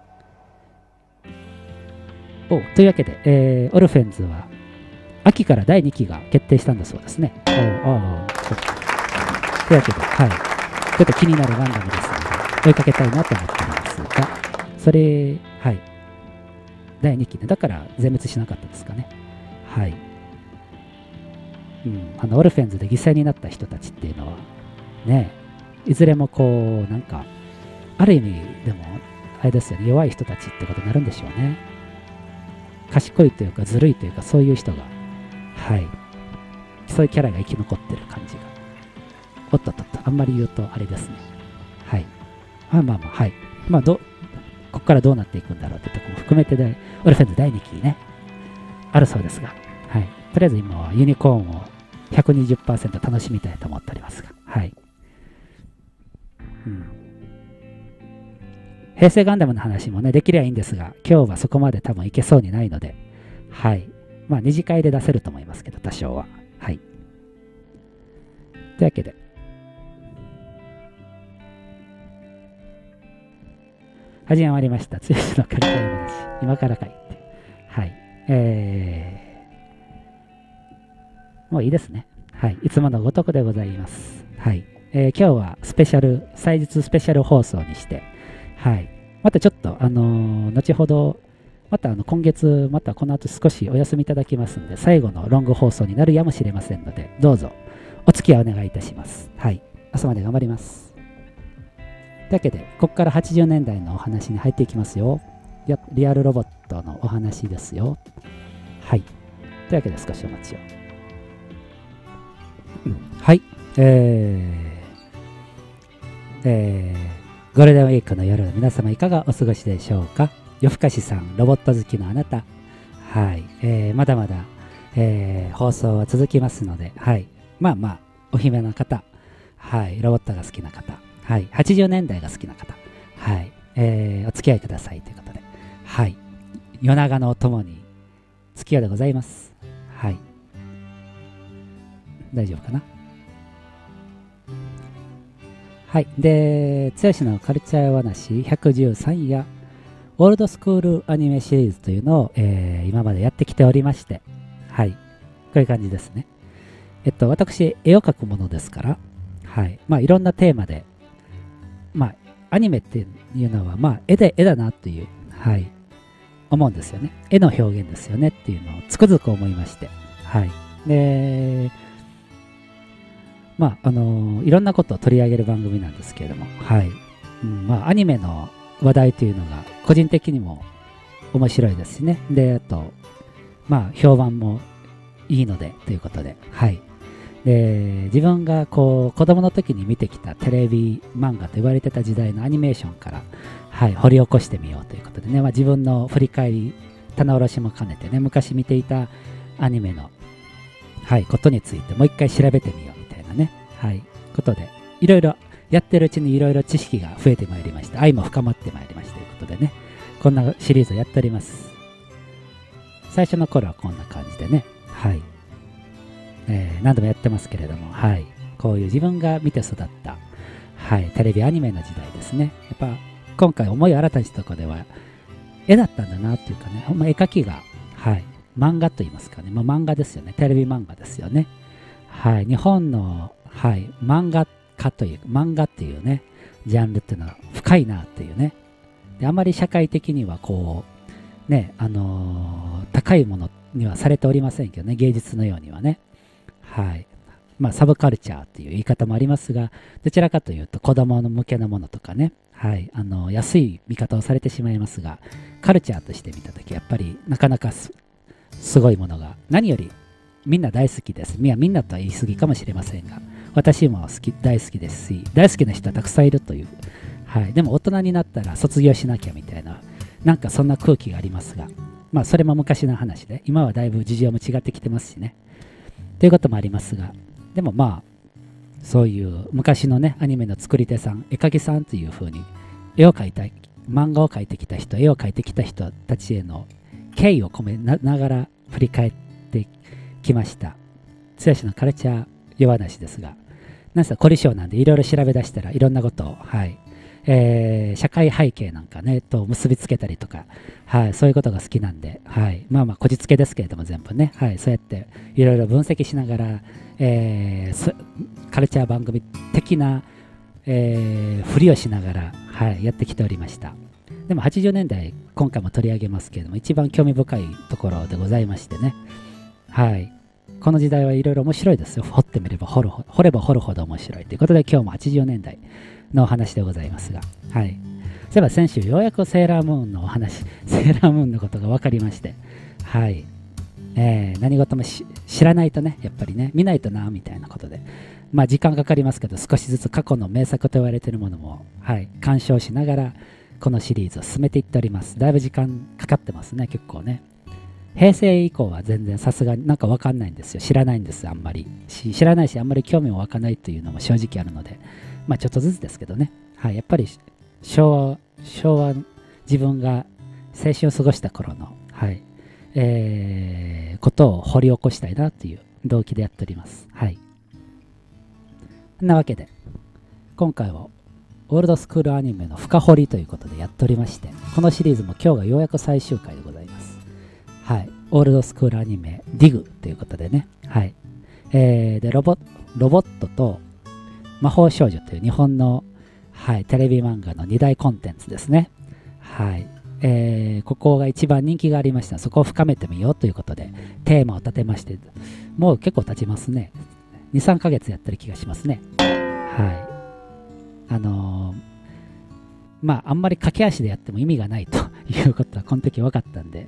お、というわけで、えー、オルフェンズは、秋からだいにきが決定したんだそうですね。おああ、そうか。というわけで、はい。ちょっと気になるガンダムですので、追いかけたいなと思っていますが、それ、はい。だいにきね。だから全滅しなかったですかね。はい。うん。あの、オルフェンズで犠牲になった人たちっていうのは、ね、いずれもこう、なんか、ある意味でも、あれですよね、弱い人たちってことになるんでしょうね。賢いというか、ずるいというか、そういう人が、はい。そういうキャラが生き残ってる感じが。おっとっとっと、あんまり言うとあれですね。はい。まあまあまあ、はい。まあ、ど、ここからどうなっていくんだろうってとこも含めてで、オルフェンズだいにきね、あるそうですが、はい。とりあえず今はユニコーンを ひゃくにじゅっパーセント 楽しみたいと思っておりますが、はい。うん。平成ガンダムの話もね、できればいいんですが、今日はそこまで多分いけそうにないので、はい。まあ、二次会で出せると思いますけど、多少は。はい。というわけで、始まりました。剛のカリカリ話。今からかいって。はい。えー、もういいですね。はい。いつものごとくでございます。はい。えー、今日はスペシャル、祭日スペシャル放送にして、はい。またちょっと、あのー、後ほど、またあの今月、またこの後少しお休みいただきますんで、最後のロング放送になるやもしれませんので、どうぞお付き合いお願いいたします。はい。朝まで頑張ります。というわけで、ここからはちじゅうねんだいのお話に入っていきますよ。リアルロボットのお話ですよ。 はい。というわけで少しお待ちを。うん、はい。えー、えー、ゴールデンウィークの夜、皆様いかがお過ごしでしょうか。夜更かしさん、ロボット好きのあなた。はい。えー、まだまだ、えー、放送は続きますので、はい。まあまあ、お姫な方、はい。ロボットが好きな方、はい。はちじゅうねんだいが好きな方、はい。えー、お付き合いくださいということで、はい。夜長のお供に、月夜でございます。はい。大丈夫かな。はい。で、剛のカルチャー話ひゃくじゅうさんや、オールドスクールアニメシリーズというのを、えー、今までやってきておりまして、はい。こういう感じですね。えっと、私、絵を描くものですから、はい。まあ、いろんなテーマで、まあ、アニメっていうのは、まあ、絵で、絵だなという、はい。思うんですよね。絵の表現ですよねっていうのをつくづく思いまして、はい。で、まあ、あのー、いろんなことを取り上げる番組なんですけれども、はい。うん、まあ、アニメの話題というのが、個人的にも面白いですしね。で、あと、まあ、評判もいいので、ということで、はい。で、自分がこう、子供の時に見てきたテレビ漫画と言われてた時代のアニメーションから、はい、掘り起こしてみようということでね、まあ、自分の振り返り、棚卸しも兼ねてね、昔見ていたアニメの、はい、ことについてもう一回調べてみようみたいなね、はい、ことで、いろいろやってるうちにいろいろ知識が増えてまいりまして、愛も深まってまいりましたということでね、こんなシリーズをやっております。最初の頃はこんな感じでね、はい、えー、何度もやってますけれども、はい、こういう自分が見て育った、はい、テレビアニメの時代ですね。やっぱ今回思いを新たにしたところでは、絵だったんだなっていうかね、ほんま絵描きが、はい、漫画と言いますかね、まあ、漫画ですよね、テレビ漫画ですよね。はい、日本の、はい、漫画家という、漫画っていうね、ジャンルっていうのは深いなっていうね。で、あまり社会的にはこう、ね、あのー、高いものにはされておりませんけどね、芸術のようにはね。はい。まあ、サブカルチャーっていう言い方もありますが、どちらかというと子供の向けのものとかね、はい、あの安い見方をされてしまいますが、カルチャーとして見たとき、やっぱりなかなか す, すごいものが、何よりみんな大好きです。みんなとは言い過ぎかもしれませんが、私も好き大好きですし、大好きな人はたくさんいるという、はい、でも大人になったら卒業しなきゃみたいな、なんかそんな空気がありますが、まあ、それも昔の話で、今はだいぶ事情も違ってきてますしね。ということもありますが、でもまあ、そういう昔のね、アニメの作り手さん、絵描きさんという風に、絵を描いた、漫画を描いてきた人、絵を描いてきた人たちへの敬意を込めながら振り返ってきました。剛のカルチャー夜話ですが、なんせ凝り性なんでいろいろ調べ出したらいろんなことを、はい、えー、社会背景なんかね、と結びつけたりとか、はい、そういうことが好きなんで、はい、まあまあ、こじつけですけれども全部ね、はい、そうやっていろいろ分析しながら、えー、カルチャー番組的な、えー、ふりをしながら、はい、やってきておりました。でもはちじゅうねんだい、今回も取り上げますけれども、一番興味深いところでございましてね、はい、この時代はいろいろ面白いですよ。掘ってみれば掘るほど、掘れば掘るほど面白いということで、今日もはちじゅうねんだいのお話でございますが、はい。そういえば先週ようやくセーラームーンのお話、セーラームーンのことが分かりまして、はい。えー、何事も知らないとね、やっぱりね、見ないとな、みたいなことで、まあ時間かかりますけど、少しずつ過去の名作と言われているものも、はい、鑑賞しながら、このシリーズを進めていっております。だいぶ時間かかってますね、結構ね。平成以降は全然さすがになんか分かんないんですよ。知らないんです、あんまり。し知らないし、あんまり興味も湧かないというのも正直あるので、まあちょっとずつですけどね。はい、やっぱり昭和、昭和、自分が青春を過ごした頃の、はい、えー、ことを掘り起こしたいなという動機でやっております。はい。そんなわけで、今回はオールドスクールアニメの深掘りということでやっておりまして、このシリーズも今日がようやく最終回でございます。はい。オールドスクールアニメディグということでね。はい。えー、で、ロボ、ロボットと魔法少女という日本の、はい、テレビ漫画のに大コンテンツですね。はい。えー、ここが一番人気がありました。そこを深めてみようということで、テーマを立てまして、もう結構経ちますね。に、さんかげつやってる気がしますね。はい。あのー、まあ、あんまり駆け足でやっても意味がないということはこの時分かったんで、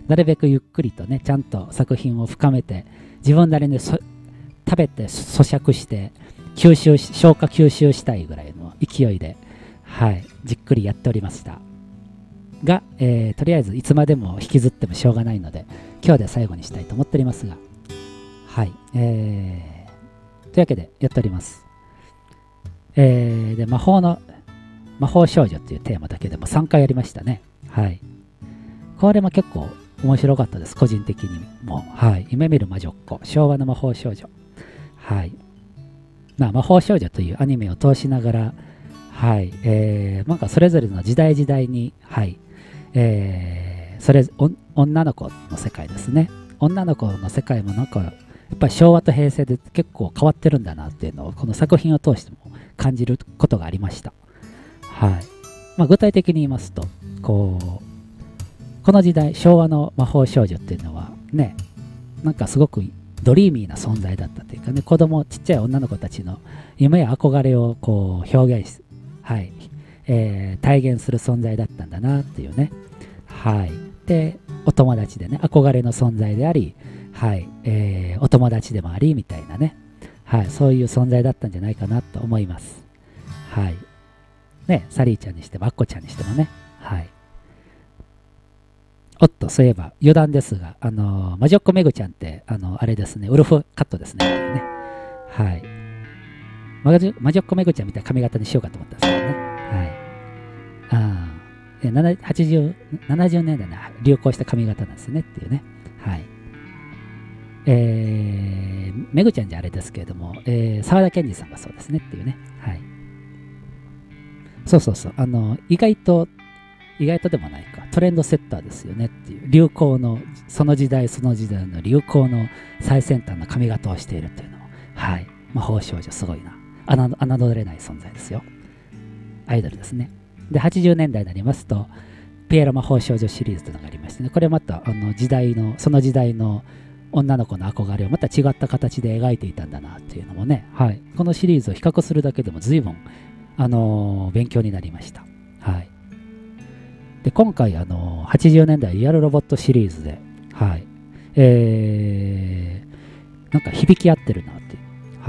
なるべくゆっくりとね、ちゃんと作品を深めて、自分なりに食べて咀嚼して吸収し消化吸収したいぐらいの勢いで、はい、じっくりやっておりましたが、えー、とりあえずいつまでも引きずってもしょうがないので、今日で最後にしたいと思っておりますが、はい、えー、というわけでやっております。えー、で魔法の魔法少女っていうテーマだけでもさんかいやりましたね。はい、これも結構面白かったです、個人的にも。はい、夢見る魔女っ子、昭和の魔法少女。はい。まあ、魔法少女というアニメを通しながら、はい、えー、なんかそれぞれの時代時代に、はい、えー、それお、女の子の世界ですね。女の子の世界もなんか、やっぱり昭和と平成で結構変わってるんだなっていうのを、この作品を通しても感じることがありました。はい。まあ、具体的に言いますと、こう、この時代、昭和の魔法少女っていうのはね、なんかすごくドリーミーな存在だったというかね、子供、ちっちゃい女の子たちの夢や憧れをこう表現し、はい、えー、体現する存在だったんだなっていうね。はい。で、お友達でね、憧れの存在であり、はい、えー、お友達でもありみたいなね、はい、そういう存在だったんじゃないかなと思います。はい。ね、サリーちゃんにしても、アッコちゃんにしてもね、はい。おっと、そういえば余談ですが、あのー、魔女っ子めぐちゃんって、あのー、あれですね、ウルフカットですね。ね、はい。魔女、魔女っ子めぐちゃんみたいな髪型にしようかと思ったんですけどね。はい。ああ、はちじゅう、ななじゅうねんだいに流行した髪型なんですねっていうね。はい。えー、めぐちゃんじゃあれですけれども、えー、沢田研二さんがそうですねっていうね。はい。そうそうそう。あのー、意外と、意外とでもないか、トレンドセッターですよねっていう、流行の、その時代その時代の流行の最先端の髪型をしているというのも、はい、魔法少女すごいな。侮れない存在ですよ。アイドルですね。で、はちじゅうねんだいになりますと、ピエロ魔法少女シリーズというのがありましてね、これまたあの時代の、その時代の女の子の憧れをまた違った形で描いていたんだなっていうのもね、はい、このシリーズを比較するだけでも随分、あのー、勉強になりました。はい。で今回、あのはちじゅうねんだいリアルロボットシリーズで、はい、えー、なんか響き合ってるなっていう、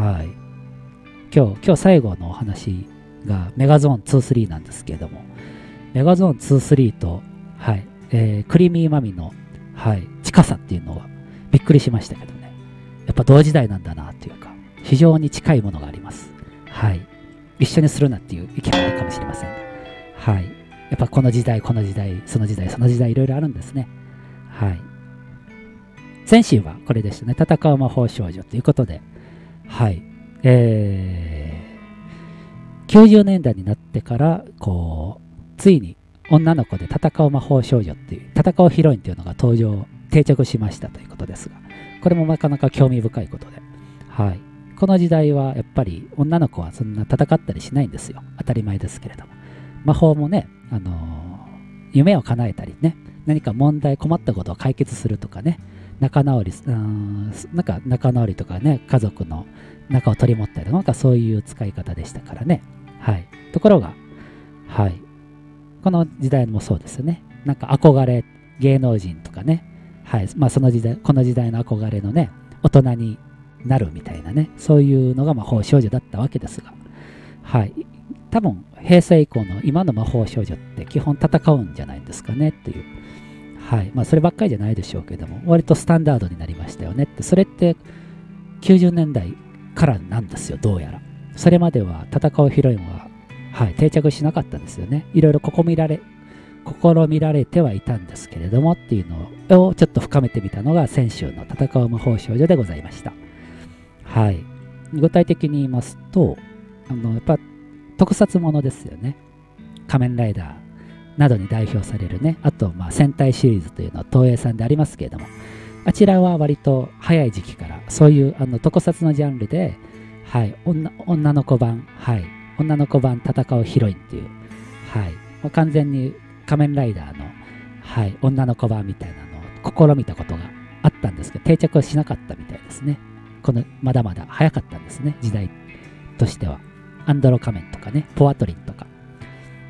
はい、今日、今日最後のお話がメガゾーンに、さんなんですけれども、メガゾーンに、さんと、はい、えー、クリーミーマミの、はい、近さっていうのはびっくりしましたけどね、やっぱ同時代なんだなっていうか、非常に近いものがあります。はい、一緒にするなっていう意見もあるかもしれませんが、はい。やっぱこの時代、この時代、その時代、その時代、いろいろあるんですね。はい。先週はこれでしたね。戦う魔法少女ということで、はい。えー、きゅうじゅうねんだいになってから、こう、ついに女の子で戦う魔法少女っていう、戦うヒロインっていうのが登場、定着しましたということですが、これもなかなか興味深いことで、はい。この時代はやっぱり女の子はそんな戦ったりしないんですよ。当たり前ですけれども。魔法もね、あのー、夢を叶えたりね、何か問題、困ったことを解決するとかね、仲直り、うーん、なんか仲直りとかね、家族の仲を取り持ったりとか、なんかそういう使い方でしたからね。はい。ところが、はい。この時代もそうですよね。なんか憧れ、芸能人とかね、はい。まあその時代、この時代の憧れのね、大人になるみたいなね、そういうのが魔法少女だったわけですが、はい。多分平成以降の今の魔法少女って基本戦うんじゃないですかねっていう、はい、まあそればっかりじゃないでしょうけども、割とスタンダードになりましたよねって。それってきゅうじゅうねんだいからなんですよ、どうやら。それまでは戦うヒロインは、はい、定着しなかったんですよね。いろいろ試みられ試みられてはいたんですけれどもっていうのをちょっと深めてみたのが先週の戦う魔法少女でございました。はい、具体的に言いますと、あのやっぱ特撮ものですよね。仮面ライダーなどに代表されるね、あと、まあ、戦隊シリーズというのは東映さんでありますけれども、あちらは割と早い時期からそういうあの特撮のジャンルで、はい、女、女の子版、はい、女の子版戦うヒロインっていう、はい、もう完全に仮面ライダーの、はい、女の子版みたいなのを試みたことがあったんですけど、定着はしなかったみたいですね。このまだまだ早かったんですね、時代としては。アンドロ仮面とかね、ポアトリンとか。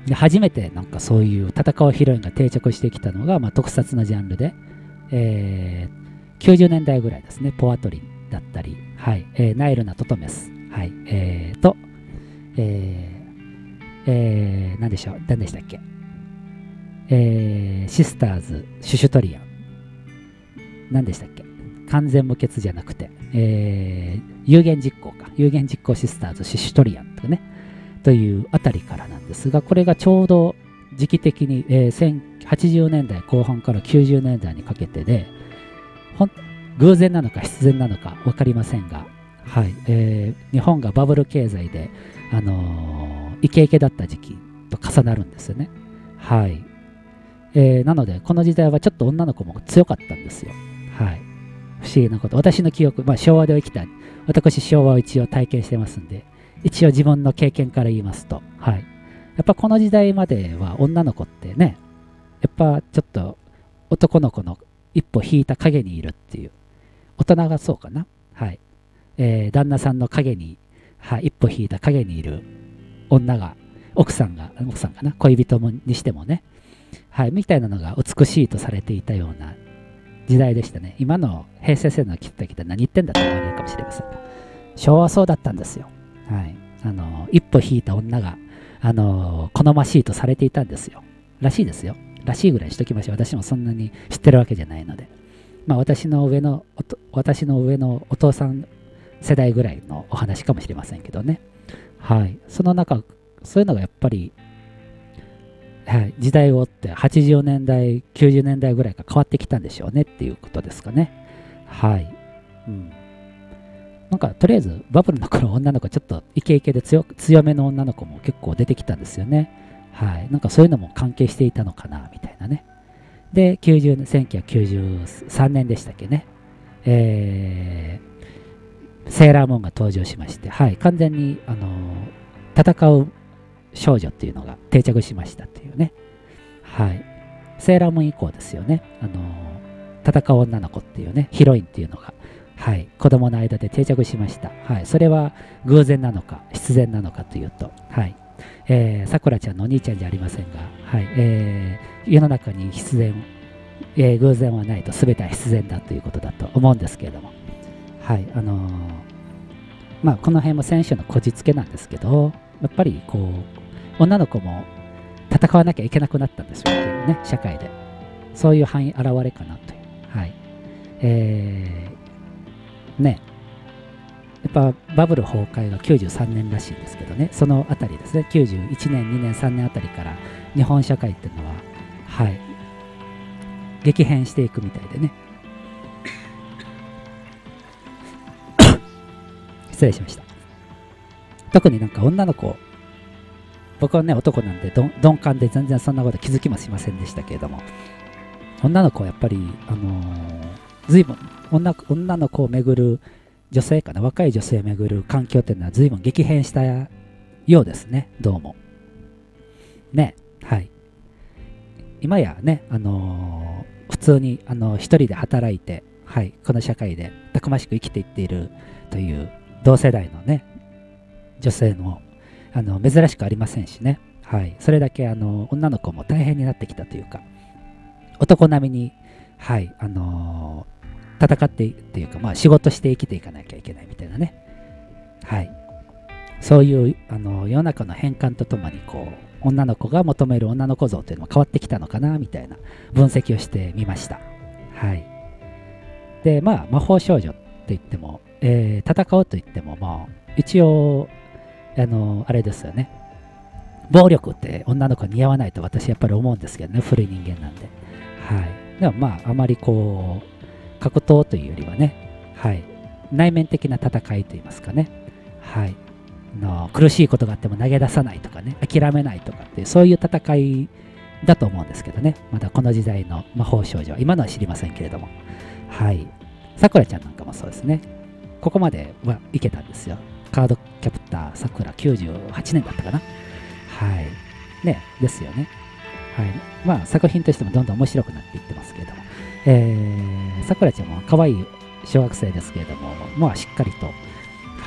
で初めてなんかそういう戦うヒロインが定着してきたのが、まあ、特撮のジャンルで、えー、きゅうじゅうねんだいぐらいですね。ポアトリンだったり、はいえー、ナイルナ・トトメス、はいえー、と、えーえー、何でしょう、何でしたっけ、えー、シスターズ・シュシュトリアン、何でしたっけ、完全無欠じゃなくて、えー、有言実行か、有言実行シスターズ・シュシュトリアンとかね、というあたりからなんですが、これがちょうど時期的に、えー、はちじゅうねんだいこう半からきゅうじゅうねんだいにかけてで、ほん偶然なのか必然なのか分かりませんが、はいえー、日本がバブル経済で、あのー、イケイケだった時期と重なるんですよね。はいえー、なので、この時代はちょっと女の子も強かったんですよ。はい、不思議なこと。私の記憶、まあ、昭和で生きた、私、昭和を一応体験してますんで、一応自分の経験から言いますと、はい、やっぱこの時代までは女の子ってね、やっぱちょっと男の子の一歩引いた影にいるっていう、大人がそうかな、はいえー、旦那さんの影に、はい、一歩引いた影にいる女が、奥さんが、奥さんかな、恋人もにしてもね、はい、みたいなのが美しいとされていたような時代でしたね。今の平成生の切ったきて何言ってんだと思われるかもしれませんが、昭和はそうだったんですよ。はい、あの一歩引いた女が、あの好ましいとされていたんですよ。らしいですよ。らしいぐらいしときましょう。私もそんなに知ってるわけじゃないので。まあ私の上の、私の上のお父さん世代ぐらいのお話かもしれませんけどね。はい。その中、そういうのがやっぱり、はい、時代を追ってはちじゅうねんだい、きゅうじゅうねんだいぐらいが変わってきたんでしょうねっていうことですかね。はい。うん。なんかとりあえずバブルの頃女の子ちょっとイケイケで 強, 強めの女の子も結構出てきたんですよね。はい。なんかそういうのも関係していたのかなみたいなね。で、きゅうじゅうせんきゅうひゃくきゅうじゅうさんねんでしたっけね。えー、セーラームーンが登場しまして、はい。完全に、あのー、戦う少女っていうのが定着しましたっていうね。はい。セーラームーン以降ですよね。あのー、戦う女の子っていうね、ヒロインっていうのが、はい、子供の間で定着しました。はい、それは偶然なのか必然なのかというと、はい、えー、さくらちゃんのお兄ちゃんじゃありませんが、はい、えー、世の中に必然、えー、偶然はないと全ては必然だということだと思うんですけれども、はい、あのー、まあこの辺も選手のこじつけなんですけど、やっぱりこう女の子も戦わなきゃいけなくなったんですよね、社会で。そういう範囲現れかなという。はい、えーね、やっぱバブル崩壊がきゅうじゅうさんねんらしいんですけどね、そのあたりですね、きゅうじゅういちねん、にねん、さんねんあたりから日本社会っていうのは、はい、激変していくみたいでね。失礼しました。特になんか女の子、僕はね、男なんで鈍感で全然そんなこと気づきもしませんでしたけれども、女の子はやっぱり、あのー、随分女、女の子をめぐる女性かな、若い女性をめぐる環境っていうのは随分激変したようですね、どうも。ね、はい。今やね、あのー、普通に、あのー、一人で働いて、はい、この社会でたくましく生きていっているという同世代のね、女性の、あのー、珍しくありませんしね、はい、それだけ、あのー、女の子も大変になってきたというか、男並みに、はい、あのー戦ってっていうか、まあ、仕事して生きていかなきゃいけないみたいなね、はい、そういうあの世の中の変換とともにこう女の子が求める女の子像というのも変わってきたのかなみたいな分析をしてみました。はい、でまあ魔法少女って言っても、えー、戦うと言ってもまあ一応あのあれですよね、暴力って女の子に似合わないと私やっぱり思うんですけどね、古い人間なんで。はい、でもまああまりこう格闘というよりはね、はい、内面的な戦いといいますかね、はい、の苦しいことがあっても投げ出さないとかね、諦めないとかっていうそういう戦いだと思うんですけどね、まだこの時代の魔法少女は今のは知りませんけれども、はい、さくらちゃんなんかもそうですね、ここまではいけたんですよ。カードキャプターさくらきゅうじゅうはちねんだったかな、はいね、ですよね。はい、まあ作品としてもどんどん面白くなっていってますけれども、えー、さくらちゃんも可愛い小学生ですけれども、まあしっかりと、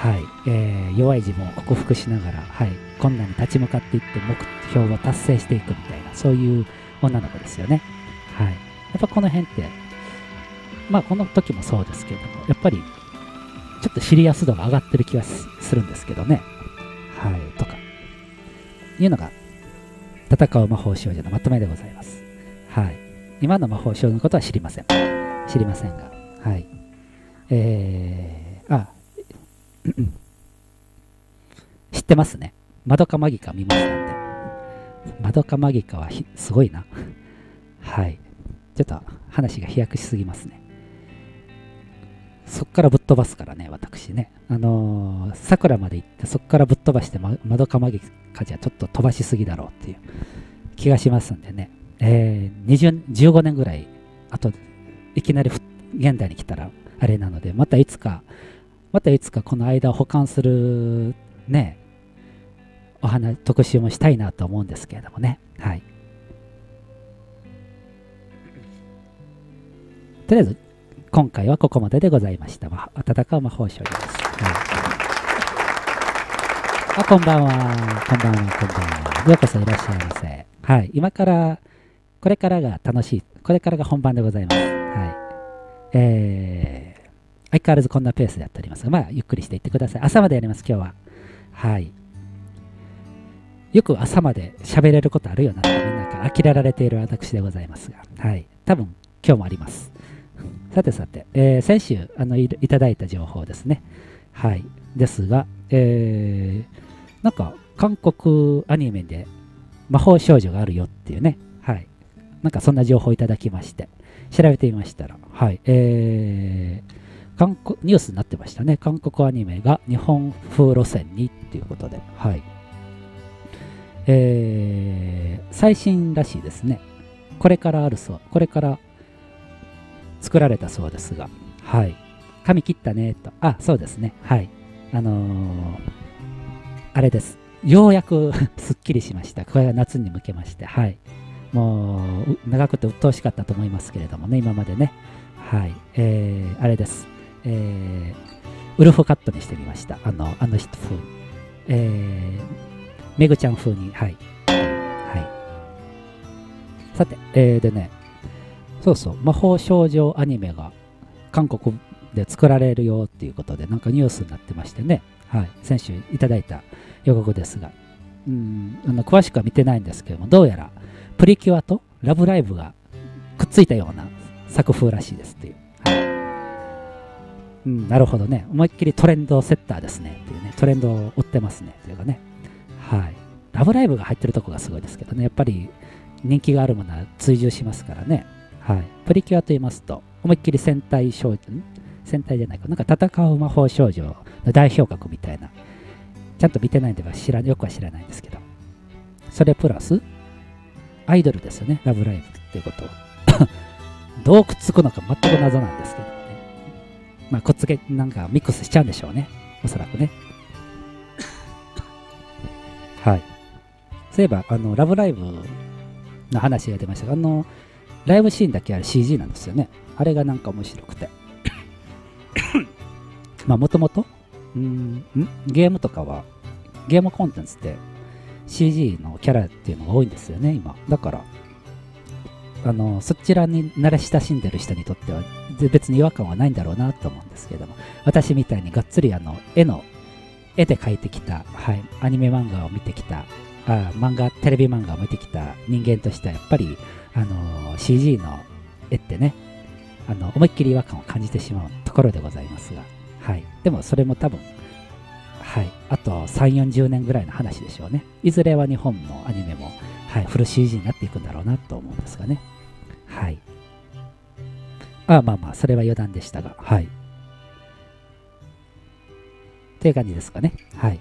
はい、えー弱い自分を克服しながら、はい、困難に立ち向かっていって目標を達成していくみたいな、そういう女の子ですよね。はい。やっぱこの辺って、まあこの時もそうですけれども、やっぱりちょっとシリアス度が上がってる気がすするんですけどね。はい、とか、いうのが、戦う魔法少女のまとめでございます。はい。今の魔法少女のことは知りません。知りませんが、はい。えー、あ、知ってますね。マドカマギカ見ましたんで。マドカマギカはひすごいな。はい。ちょっと話が飛躍しすぎますね。そっからぶっ飛ばすからね、私ね。あのー、桜まで行って、そっからぶっ飛ばして、ま、マドカマギカじゃちょっと飛ばしすぎだろうっていう気がしますんでね。えー、にじゅう、じゅうごねんぐらい、あと、いきなり現代に来たら、あれなので、またいつか、またいつかこの間を保管する、ね、お話、特集もしたいなと思うんですけれどもね。はい。とりあえず、今回はここまででございました。まあ、戦う魔法少女です。はい。あ、こんばんは。こんばんは、こんばんは。ようこそいらっしゃいませ。はい。今から、これからが楽しい。これからが本番でございます。はい。えー、相変わらずこんなペースでやっておりますが、まあ、ゆっくりしていってください。朝までやります、今日は。はい。よく朝まで喋れることあるよなってみんなから呆れられている私でございますが、はい。多分、今日もあります。さてさて、えー、先週あの い, いただいた情報ですね。はい。ですが、えー、なんか韓国アニメで魔法少女があるよっていうね、はい。なんかそんな情報いただきまして、調べてみましたら、はい。えー、韓国、ニュースになってましたね。韓国アニメが日本風路線にっていうことで、はい。えー、最新らしいですね。これからあるそう。これから作られたそうですが、はい。髪切ったねと。あ、そうですね。はい。あのー、あれです。ようやくすっきりしました。これが夏に向けまして、はい。もう、長くて鬱陶しかったと思いますけれどもね、今までね。はい。えー、あれです。えー、ウルフカットにしてみました。あの、あの人風。えー、メグちゃん風に、はい。はい。さて、えー、でね、そうそう、魔法少女アニメが韓国で作られるよっていうことで、なんかニュースになってましてね、はい、先週いただいた予告ですが、うん、あの詳しくは見てないんですけども、どうやらプリキュアとラブライブがくっついたような作風らしいですっていう。はい、うん、なるほどね、思いっきりトレンドセッターですねっていうね、トレンドを追ってますねっていうかね、はい、ラブライブが入ってるとこがすごいですけどね、やっぱり人気があるものは追従しますからね。はい、プリキュアと言いますと、思いっきり戦隊少女、戦隊じゃないか、なんか戦う魔法少女の代表格みたいな、ちゃんと見てないんでは知らよくは知らないんですけど、それプラス、アイドルですよね、ラブライブっていうことを。どうくっつくのか全く謎なんですけどね。まあ、くっつけ、なんかミックスしちゃうんでしょうね、おそらくね。はい。そういえば、あの、ラブライブの話が出ましたが、あの、ライブシーンだけあれ シージー なんですよね。あれがなんか面白くて。まあもともとゲームとかはゲームコンテンツって シージー のキャラっていうのが多いんですよね今。だからあのそちらに慣れ親しんでる人にとっては別に違和感はないんだろうなと思うんですけども、私みたいにがっつりあの絵の絵で描いてきた、はい、アニメ漫画を見てきた、あ漫画テレビ漫画を見てきた人間としてはやっぱりあのー、シージー の絵ってね、あの思いっきり違和感を感じてしまうところでございますが、はい、でもそれも多分、はい、あとさんじゅう、よんじゅうねんぐらいの話でしょうね。いずれは日本のアニメも、はい、フル シージー になっていくんだろうなと思うんですがね。はい。あまあまあ、それは余談でしたが、はい。という感じですかね。はい。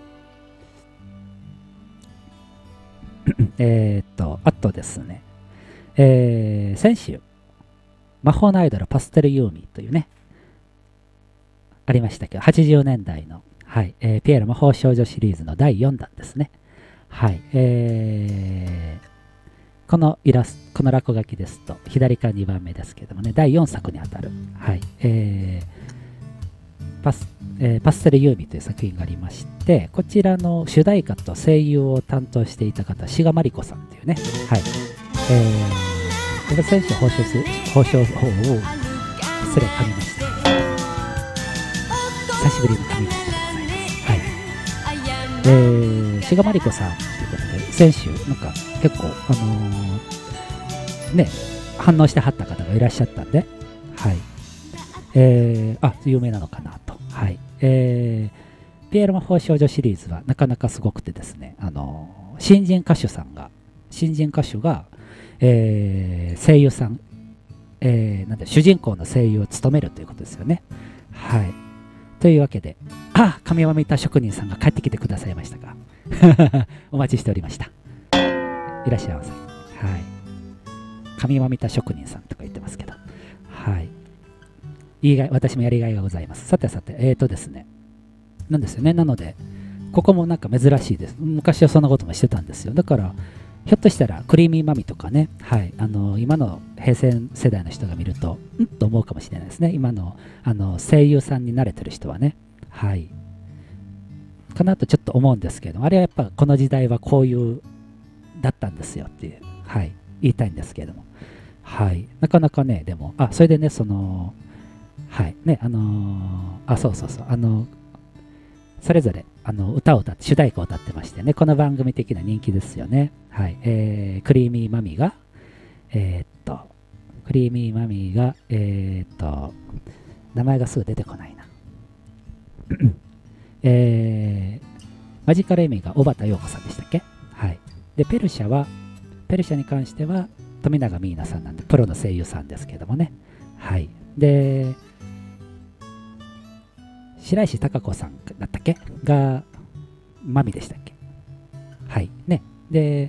えっと、あとですね、えー、先週、魔法のアイドルパステルユーミーというね、ありましたけど、はちじゅうねんだいの、はい、えー、ピエール魔法少女シリーズのだいよんだんですね。はい、えー、このイラスト、この落書きですと、左からにばんめですけどもね、だいよんさくにあたる、はい、えー、 パス、えーパステルユーミという作品がありまして、こちらの主題歌と声優を担当していた方、志賀真理子さんっていうね、はい。えー、これ選手報奨す、報奨法を、失礼、噛みました。久しぶりに噛みましたでございます。はい。えー、志賀真理子さんということで、選手、なんか結構、あのー、ね、反応してはった方がいらっしゃったんで、はい。えー、あ、有名なのかなと。はい。えー、ピエロ魔法少女シリーズはなかなかすごくてですね、あのー、新人歌手さんが、新人歌手が、えー、声優さん、えー、なんで主人公の声優を務めるということですよね。はい。というわけで、あ、神山見た職人さんが帰ってきてくださいましたか。お待ちしておりました。いらっしゃいませ。はい。神山見た職人さんとか言ってますけど。はい。いいがい、私もやりがいがございます。さてさて、えーとですね。なんですよね。なので、ここもなんか珍しいです。昔はそんなこともしてたんですよ。だから、ひょっとしたらクリーミーマミとかね、はい、あの今の平成世代の人が見ると、んと思うかもしれないですね。今のあの声優さんに慣れてる人はね、はい。かなとちょっと思うんですけど、あれはやっぱこの時代はこういうだったんですよっていう、はい、言いたいんですけれども、はい、なかなかね、でも、あ、それでね、その、はい、ね、あのー、あ、そうそうそう、あの、それぞれあの歌を歌って、主題歌を歌ってましてね、この番組的な人気ですよね。はい、えー、クリーミーマミが、えー、っと、クリーミーマミが、えー、っと、名前がすぐ出てこないな。えー、マジカルエミが小畑陽子さんでしたっけ。はい。で、ペルシャは、ペルシャに関しては、富永美奈さんなんで、プロの声優さんですけどもね。はい。で、白石貴子さんだったっけが、マミでしたっけ。はい。ね。で、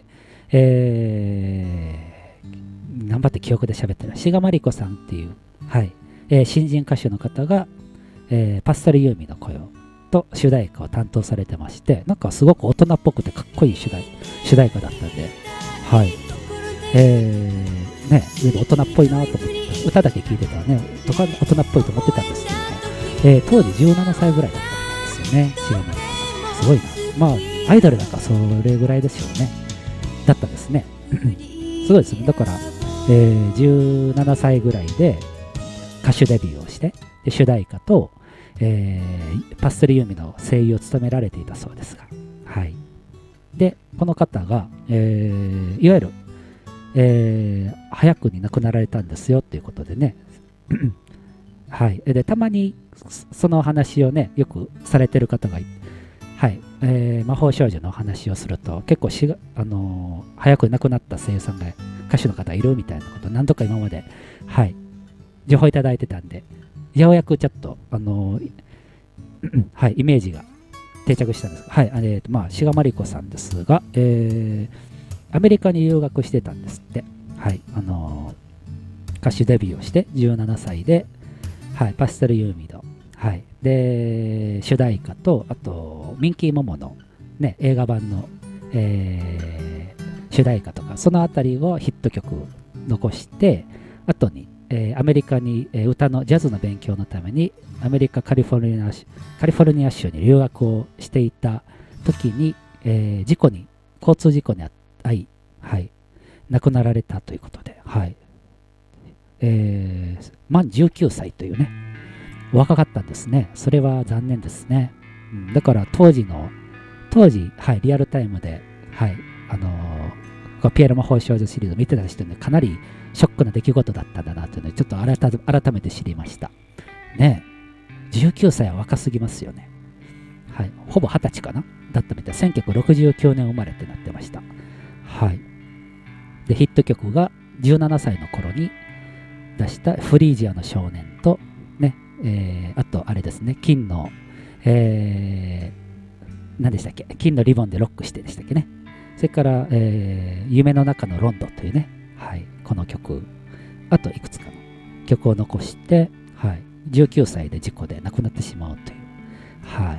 えー、頑張って記憶で喋ってる。志賀真理子さんっていう、はい。えー、新人歌手の方が、えー、パステルユーミの声を、と主題歌を担当されてまして、なんかすごく大人っぽくてかっこいい主題主題歌だったんで、はい。えー、ね、大人っぽいなと思って、歌だけ聴いてたらね、大人っぽいと思ってたんですけどね。えー、当時じゅうななさいぐらいだったんですよね、志賀真理子さん。すごいな。まあ、アイドルなんかそれぐらいですよね。だったんですね。すごいですね。だから、えー、じゅうななさいぐらいで歌手デビューをして、で主題歌と、えー、パステルユーミの声優を務められていたそうですが、はい。で、この方が、えー、いわゆる、えー、早くに亡くなられたんですよっていうことでね、はい。で、たまにその話をね、よくされてる方がいて、はい、えー、魔法少女のお話をすると、結構しが、あのー、早く亡くなった声優さんが、歌手の方いるみたいなことを何度か今まで、はい、情報いただいてたんで、ようやくちょっと、あのーはい、イメージが定着したんです。はい、えーと、まあ、志賀真理子さんですが、えー、アメリカに留学してたんですって。はい、あのー、歌手デビューをして、じゅうななさいで、はい、パステルユーミの、はい。で、主題歌と、あと、ミンキーモモの、ね、映画版の、えー、主題歌とか、そのあたりをヒット曲残して、後に、えー、アメリカに、えー、歌のジャズの勉強のために、アメリカカリフォルニア、カリフォルニア州に留学をしていた時に、えー、事故に、交通事故に遭い、はい、亡くなられたということで、はい。えー、満じゅうきゅうさいというね、若かったんですね。それは残念ですね。うん、だから当時の、当時、はい、リアルタイムで、はい、あのー、ピエロ魔法少女シリーズを見てた人にかなりショックな出来事だったんだなというのをちょっと改, 改めて知りました。ねえ、じゅうきゅうさいは若すぎますよね。はい、ほぼはたちかなだったみたい。せんきゅうひゃくろくじゅうきゅうねん生まれってなってました。はい。で、ヒット曲がじゅうななさいの頃に出したフリージアの少年と、ね、えー、あとあれですね、金の、えー、何でしたっけ、金のリボンでロックしてでしたっけね。それから、えー、夢の中のロンドというね、はい、この曲、あといくつかの曲を残して、はい、じゅうきゅうさいで事故で亡くなってしまうという。はい。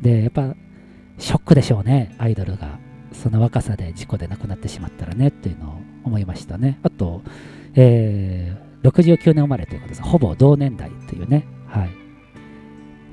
で、やっぱ、ショックでしょうね、アイドルが。その若さで事故で亡くなってしまったらね、っていうのを思いましたね。あと、えー、ろくじゅうきゅうねん生まれということです。ほぼ同年代というね。はい。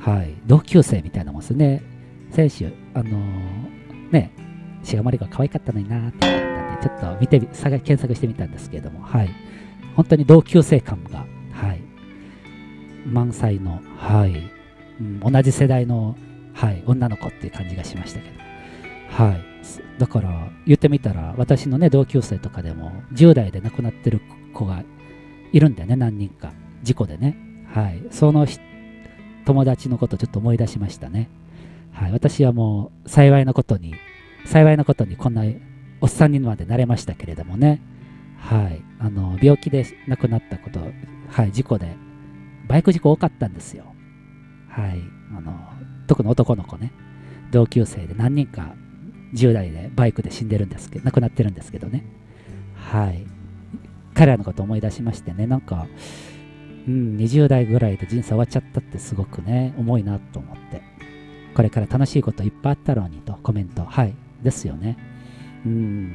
はい、同級生みたいなもんですね。先週、あのー、ね、シガマリが可愛かったのになーって思ったんで、ちょっと見て、探検索してみたんですけれども、はい、本当に同級生感が、はい、満載の、はい、うん、同じ世代の、はい、女の子っていう感じがしましたけど、はい、だから言ってみたら、私のね、同級生とかでも、じゅう代で亡くなってる子がいるんだよね、何人か、事故でね。はい、その友達のことをちょっと思い出しましたね。はい、私はもう幸いなことに、幸いなことにこんなおっさんにまでなれましたけれどもね。はい、あの病気で亡くなったこと、はい、事故で、バイク事故多かったんですよ。はい、あの特に男の子ね、同級生で何人かじゅう代でバイクで死んでるんですけど、亡くなってるんですけどね。はい、彼らのことを思い出しましてね、なんか、うん、にじゅう代ぐらいで人生終わっちゃったってすごくね、重いなと思って、これから楽しいこといっぱいあったろうにとコメント、はい、ですよね。うん、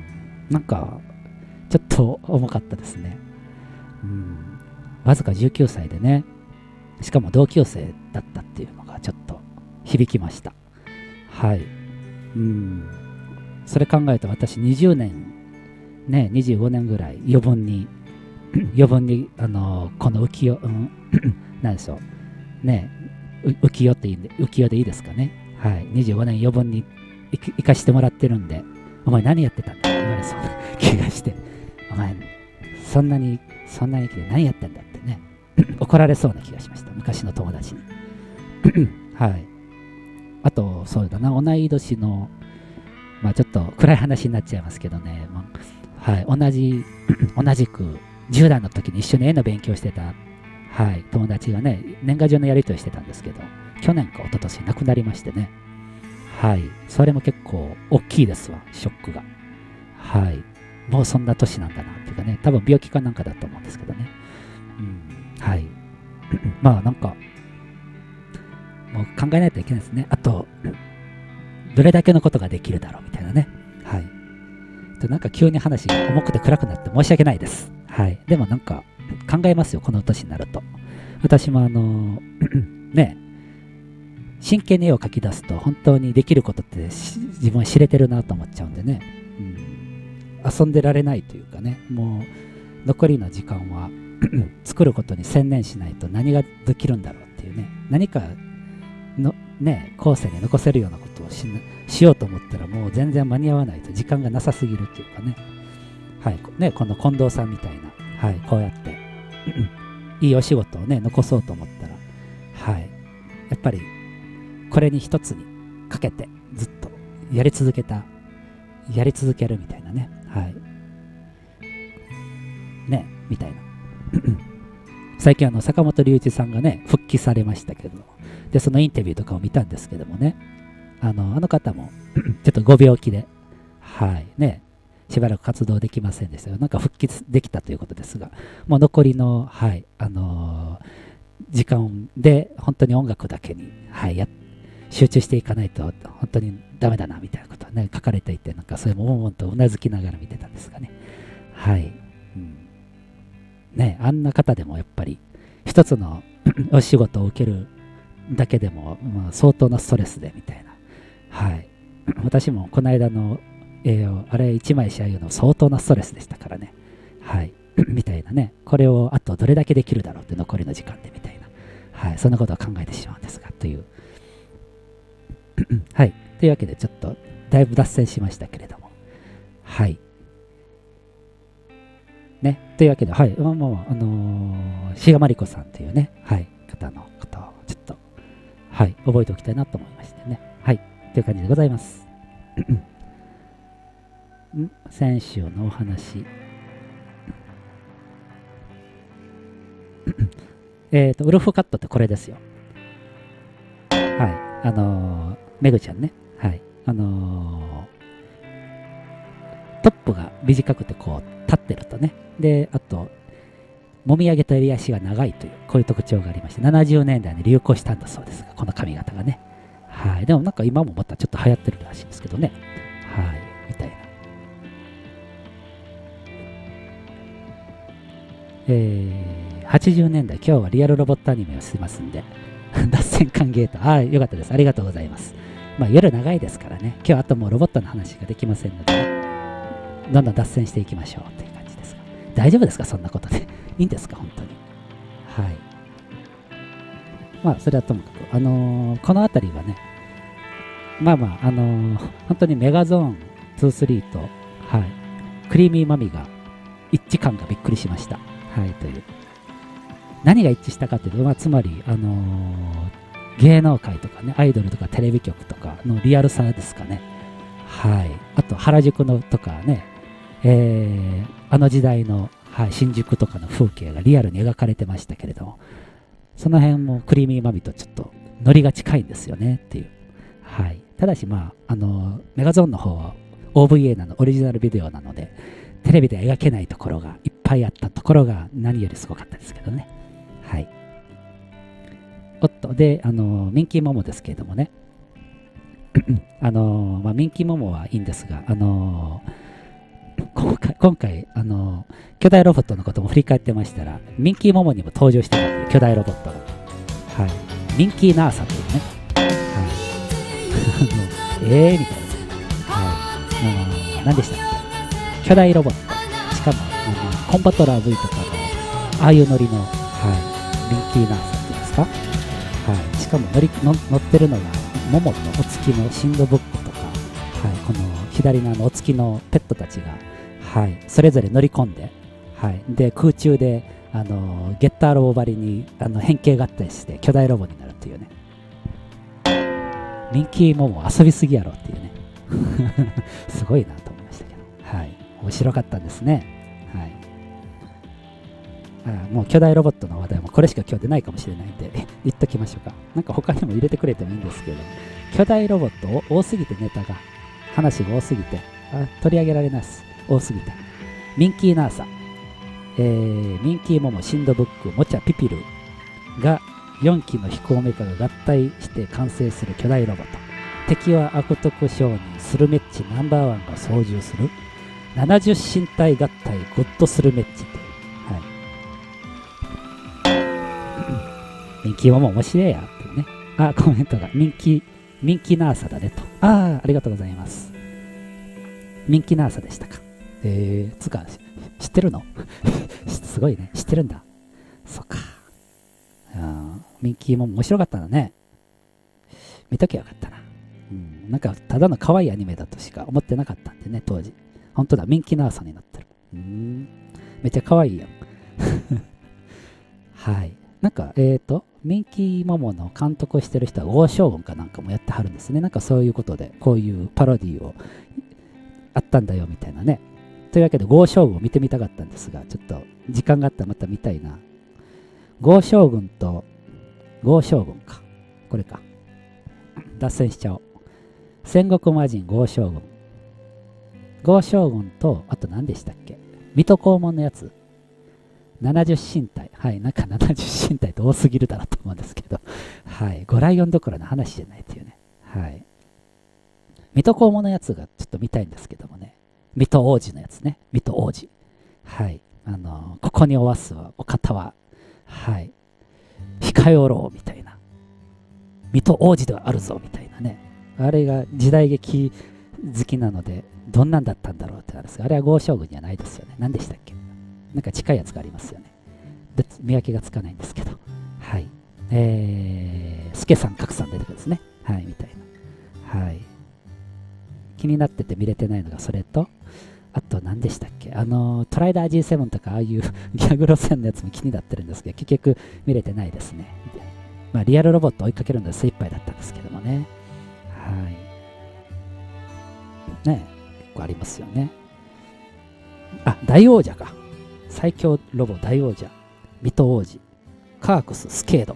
なんか、ちょっと重かったですね。うん、わずかじゅうきゅうさいでね、しかも同級生だったっていうのがちょっと響きました。はい。うん、それ考えると私にじゅうねん、ね、にじゅうごねんぐらい余分に、余分に、あのー、この浮世、うん、なんでしょう。ね、浮世っていいんで、浮世でいいですかね。はい。にじゅうごねん余分に生かしてもらってるんで、お前何やってたんだって言われそうな気がして、お前、そんなに、そんなに生きて何やってんだってね、怒られそうな気がしました。昔の友達に。はい。あと、そうだな、同い年の、まあちょっと暗い話になっちゃいますけどね、まあ、はい、同じ、同じくじゅう代の時に一緒に絵の勉強してた、はい、友達がね、年賀状のやり取りしてたんですけど、去年か一昨年亡くなりましてね、はい、それも結構大きいですわ、ショックが。はい、もうそんな年なんだなっていうかね、多分病気かなんかだと思うんですけどね。うん、はい。まあなんか、もう考えないといけないですね。あと、どれだけのことができるだろうみたいなね。はい。となんか急に話が重くて暗くなって申し訳ないです。はい。でもなんか考えますよ、この年になると。私もあのね、真剣に絵を描き出すと本当にできることって自分は知れてるなと思っちゃうんでね、うん、遊んでられないというかね、もう残りの時間は作ることに専念しないと何ができるんだろうっていうね、何かのね、後世に残せるようなことを し, しようと思ったらもう全然間に合わないと、時間がなさすぎるっていうかね、はいね、この近藤さんみたいな、はい、こうやっていいお仕事をね残そうと思ったら、はい、やっぱりこれに一つにかけてずっとやり続けたやり続けるみたいなね、はいね、みたいな最近あの坂本龍一さんがね復帰されましたけど、でそのインタビューとかを見たんですけどもね、あのあの方もちょっとご病気で、はいね、しばらく活動できませんでしたが、なんか復帰できたということですが、もう残りの、はいあのー、時間で本当に音楽だけに、はい、や集中していかないと本当にダメだなみたいなことはね書かれていて、なんかそれももんもんとうなずきながら見てたんですがね、はい、うん、ね、あんな方でもやっぱり一つのお仕事を受けるだけでも、まあ、相当なストレスでみたいな、はい、私もこの間の絵をあれいちまい仕上げるの相当なストレスでしたからね、はいみたいなね、これをあとどれだけできるだろうって残りの時間でみたいな、はい、そんなことを考えてしまうんですがというはい、というわけでちょっとだいぶ脱線しましたけれども、はいね、というわけで、はい、まあまあ、あのー、志賀真理子さんというね、はい、方のことをちょっと、はい、覚えておきたいなと思いましてね、はい、という感じでございます。ん先週のお話、えっと、ウルフカットってこれですよ。はい、あのー、めぐちゃんね、はい、あのー、トップが短くてこう立ってるとね、であともみあげと襟足が長いというこういう特徴がありまして、ななじゅうねんだいに流行したんだそうですが、この髪型がね、はい、でもなんか今もまたちょっと流行ってるらしいですけどね、はいみたいな、えー、はちじゅうねんだい、今日はリアルロボットアニメをしてますんで、 脱線歓迎と。ああ、よかったです。ありがとうございます。まあ、夜長いですからね。今日あともうロボットの話ができませんので、どんどん脱線していきましょうっていう感じですが。大丈夫ですかそんなことで。いいんですか本当に。はい。まあ、それはともかく、あのー、この辺りはね、まあまあ、あのー、本当にメガゾーンに、さんと、はい、クリーミーマミが一致感がびっくりしました。はい、という。何が一致したかというと、まあ、つまり、あのー、芸能界とかね、アイドルとかテレビ局とかのリアルさですかね。はい。あと、原宿のとかね、えー、あの時代の、はい、新宿とかの風景がリアルに描かれてましたけれども、その辺もクリーミーマミとちょっとノリが近いんですよねっていう。はい。ただし、まあ、あのー、メガゾーンの方は オーブイエー なの、オリジナルビデオなので、テレビで描けないところがいっぱいあったところが何よりすごかったですけどね。はい。おっと、で、あのー、ミンキーモモですけれどもね。あのー、まあ、ミンキーモモはいいんですが、あのー、今回、今回、あのー、巨大ロボットのことも振り返ってましたら、ミンキーモモにも登場してたという巨大ロボットが。はい。ミンキーナーサというね。はい。えーみたいな。はい。あのー、何でしたっけ巨大ロボット。しかも、あのコンバトラー V とかの、ああいうノリの、はい。ミンキーナーサっていうんですか。はい。しかも乗りの乗ってるのが、モモとお月のシンドブックとか、はい。この左のあのお月のペットたちが、はい。それぞれ乗り込んで、はい。で、空中で、あのー、ゲッターロボばりにあの変形合体して巨大ロボになるっていうね。ミンキーモモ遊びすぎやろっていうね。すごいなと思いましたけど。はい。面白かったんですね。はい。あもう巨大ロボットの話題もこれしか今日出ないかもしれないんで言っときましょうか。なんか他にも入れてくれてもいいんですけど、巨大ロボット多すぎてネタが、話が多すぎて、あ取り上げられます。多すぎて。ミンキーナーサ、えー、ミンキーモモ、シンドブック、モチャピピルがよんきの飛行メカが合体して完成する巨大ロボット。敵は悪徳商人スルメッチナンバーワンが操縦するななじゅう身体合体ゴッドスルメッチという。ミンキーモモ面白いやっていうね。あ、コメントがミンキー、ミンキーナーサだねと。ああ、ありがとうございます。ミンキーナーサでしたか。えー、つか、知ってるのすごいね。知ってるんだ。そっか。ミンキーモモ面白かったんだね。見ときゃよかったな。うん、なんか、ただの可愛いアニメだとしか思ってなかったんでね、当時。本当だ、ミンキーナーサになってる。うーん。めっちゃ可愛いやん。はい。なんか、えっ、ー、と、ミンキーモモの監督をしてる人は、豪将軍かなんかもやってはるんですね。なんかそういうことで、こういうパロディをあったんだよみたいなね。というわけで、豪将軍を見てみたかったんですが、ちょっと時間があったらまた見たいな。豪将軍と、豪将軍か。これか。脱線しちゃおう。戦国魔人豪将軍。豪将軍と、あと何でしたっけ水戸黄門のやつ。ななじゅう身体。はい。なんかななじゅう身体って多すぎるだろうと思うんですけど。はい。ごライオンどころの話じゃないっていうね。はい。水戸黄門のやつがちょっと見たいんですけどもね。水戸王子のやつね。水戸王子。はい。あのー、ここにおわすお方は、はい。控えおろうみたいな。水戸王子ではあるぞみたいなね。あれが時代劇好きなので、どんなんだったんだろうってあるんですが、あれは豪将軍じゃないですよね。何でしたっけなんか近いやつがありますよね。で見分けがつかないんですけど。はい。えー、スケさん、カクさん出てくるんですね。はい、みたいな。はい。気になってて見れてないのがそれと、あと何でしたっけあの、トライダー ジーセブン とかああいうギャグ路線のやつも気になってるんですけど、結局見れてないですね。まあ、リアルロボット追いかけるので精一杯だったんですけどもね。はい。ねえ、結構ありますよね。あ、大王者か。最強ロボ大王者。水戸王子。カークス、スケード。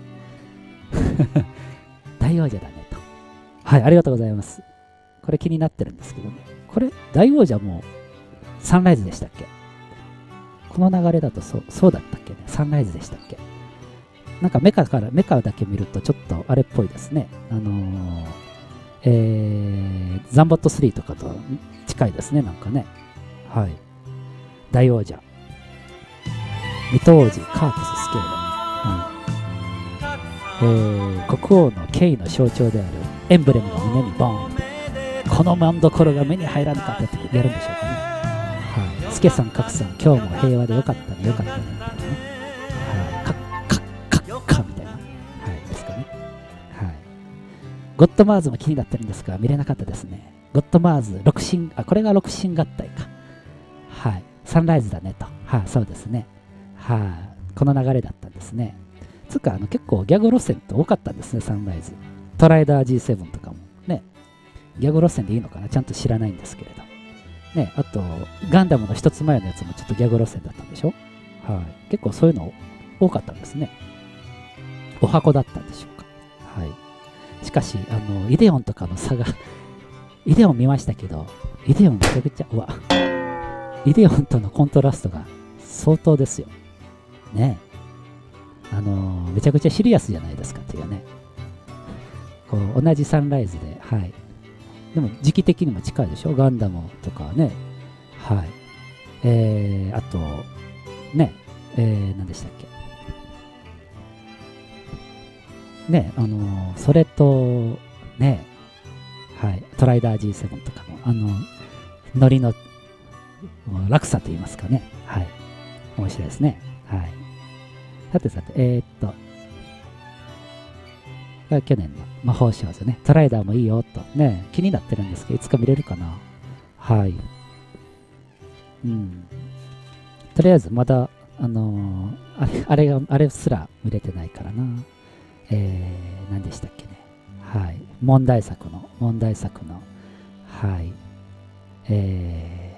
大王者だねと。はい、ありがとうございます。これ気になってるんですけどね。これ、大王者もサンライズでしたっけこの流れだとそう、そうだったっけね。サンライズでしたっけなんかメカから、メカだけ見るとちょっとあれっぽいですね。あのー、えー、ザンボットスリーとかと近いですね、なんかね。はい。大王者。水戸王子、カークス、スケード。はい。 ー、国王の権威の象徴であるエンブレムが胸にボーン、この真所が目に入らなかったってやるんでしょうかね。はい。助さん、格さん、今日も平和でよかったね、よかったね、みたいなね。はい。カッカッカッカみたいな。はい。ですかね。はい。ゴッドマーズも気になってるんですが、見れなかったですね。ゴッドマーズ、六神、あ、これが六神合体か。はい。サンライズだねと。はい、そうですね。はい。この流れだったんですね。つうか、あの、結構ギャグ路線って多かったんですね、サンライズ。トライダー ジーセブン とかも。ね。ギャグ路線でいいのかな、ちゃんと知らないんですけれど。ね、あと、ガンダムの一つ前のやつもちょっとギャグ路線だったんでしょ。はい。結構そういうの多かったんですね。お箱だったんでしょうか。はい。しかし、あの、イデオンとかの差がイデオン見ましたけど、イデオンめちゃくちゃ、うわ、イデオンとのコントラストが相当ですよ。ねえ。あのー、めちゃくちゃシリアスじゃないですかっていうね。こう、同じサンライズで、はい。でも時期的にも近いでしょ、ガンダムとかね。はい。えー、あと、ね、えー、何でしたっけ。ね、あのー、それと、ね、はい、トライダー ジーセブン とかも、あの、ノリの落差と言いますかね。はい。面白いですね。はい。さてさて、えー、っと、去年の魔法少女ね、トライダーもいいよとね、気になってるんですけど、いつか見れるかな。はい。うん。とりあえず、まだ、あのー、あれ、あれが、あれすら見れてないからな。えー、何でしたっけね。はい。問題作の、問題作の、はい。え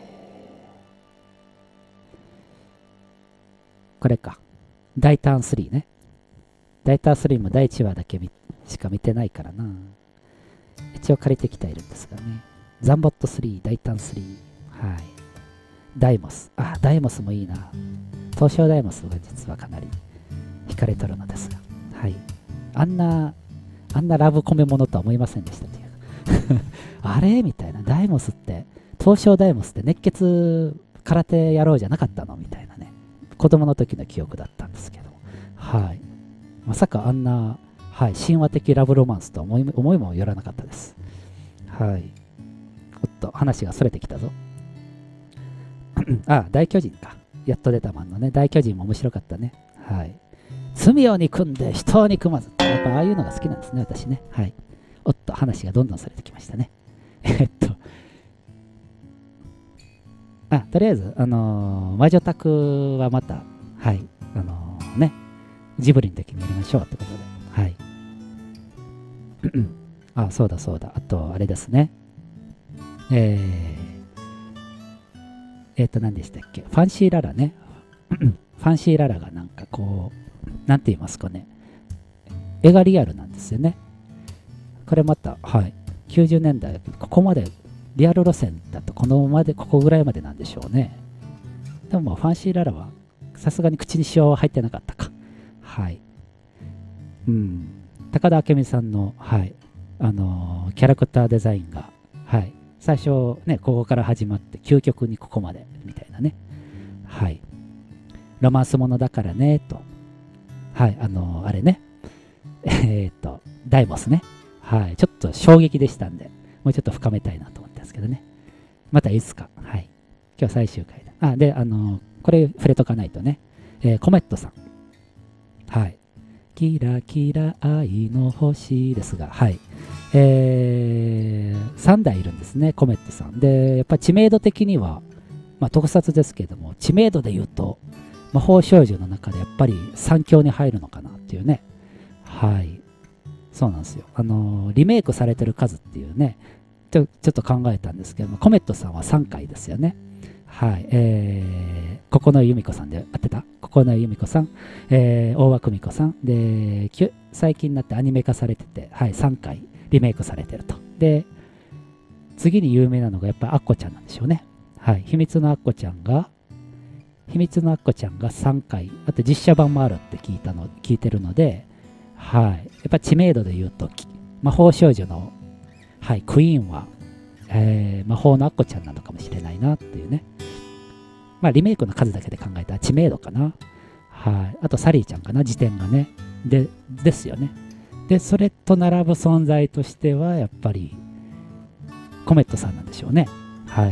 ー、これか。大胆スリーね。大胆スリーもだいいちわだけ見しか見てないからな。一応借りてきているんですがね。ザンボットスリー、大胆スリー。はい。ダイモス。あ、ダイモスもいいな。東証ダイモスが実はかなり惹かれとるのですが。はい。あんな、あんなラブコメものとは思いませんでしたという。あれみたいな。ダイモスって、東証ダイモスって熱血空手野郎じゃなかったのみたいなね。子供の時の記憶だったんですけど。はい。まさかあんな、はい、神話的ラブロマンスとは思い、思いもよらなかったです。はい。おっと、話がそれてきたぞ。あ、大巨人か。やっと出たマンのね。大巨人も面白かったね。はい。罪を憎んで人を憎まず。やっぱああいうのが好きなんですね、私ね。はい。おっと、話がどんどんそれてきましたね。えっと。あ、とりあえず、あのー、魔女宅はまた、はい、あのー、ね、ジブリの時にやりましょうってことで。はい。あ、そうだそうだ。あと、あれですね。えー、えっと、何でしたっけ。ファンシーララね。ファンシーララがなんかこう、なんて言いますかね。絵がリアルなんですよね。これまた、はい。きゅうじゅうねんだい、ここまで、リアル路線だとこのままで、ここぐらいまでなんでしょうね。でもまあ、ファンシーララは、さすがに口にしわは入ってなかったか。はい。うん。高田明美さんの、はい。あのー、キャラクターデザインが、はい。最初、ね、ここから始まって、究極にここまで、みたいなね。はい。ロマンスものだからね、と。はい。あのー、あれね。えっと、ダイモスね。はい。ちょっと衝撃でしたんで、もうちょっと深めたいなと思ったんですけどね。またいつか。はい。今日最終回だ。あ、で、あのー、これ触れとかないとね。えー、コメットさん。はい。キラキラ愛の星ですが、はい。えー、さんだいいるんですね、コメットさん。で、やっぱり知名度的には、まあ特撮ですけども、知名度で言うと、魔法少女の中でやっぱりさん強に入るのかなっていうね。はい。そうなんですよ。あのー、リメイクされてる数っていうね、ちょ、ちょっと考えたんですけども、コメットさんはさんかいですよね。はい。えー、ここの由美子さんで合ってたここの由美子さん、えー、大和久美子さん。で、最近になってアニメ化されてて、はい、さんかいリメイクされてると。で、次に有名なのがやっぱりアッコちゃんなんでしょうね。はい。秘密のアッコちゃんが、秘密のアッコちゃんがさんかい、あと実写版もあるって聞いたの、聞いてるので、はい。やっぱ知名度で言うと、魔法少女の、はい、クイーンは、えー、魔法のアッコちゃんなのかもしれないなっていうね。まあ、リメイクの数だけで考えたら知名度かな。はい。あと、サリーちゃんかな、時点がね。で、ですよね。 で、それと並ぶ存在としては、やっぱり、コメットさんなんでしょうね。はい。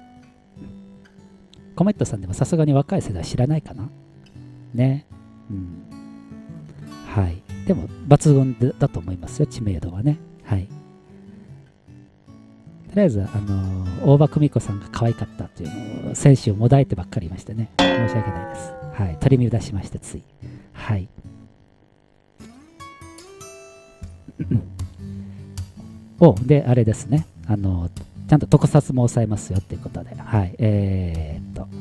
コメットさんでもさすがに若い世代知らないかなね。うん。はい。でも、抜群でだと思いますよ、知名度はね。はい。とりあえず、あのー、大場久美子さんが可愛かったっていうのを、先週もだえてばっかりいましてね。申し訳ないです。はい。取り乱しまして、つい。はい。お、で、あれですね。あのー、ちゃんと特撮も抑えますよっていうことで。はい。えー、っと、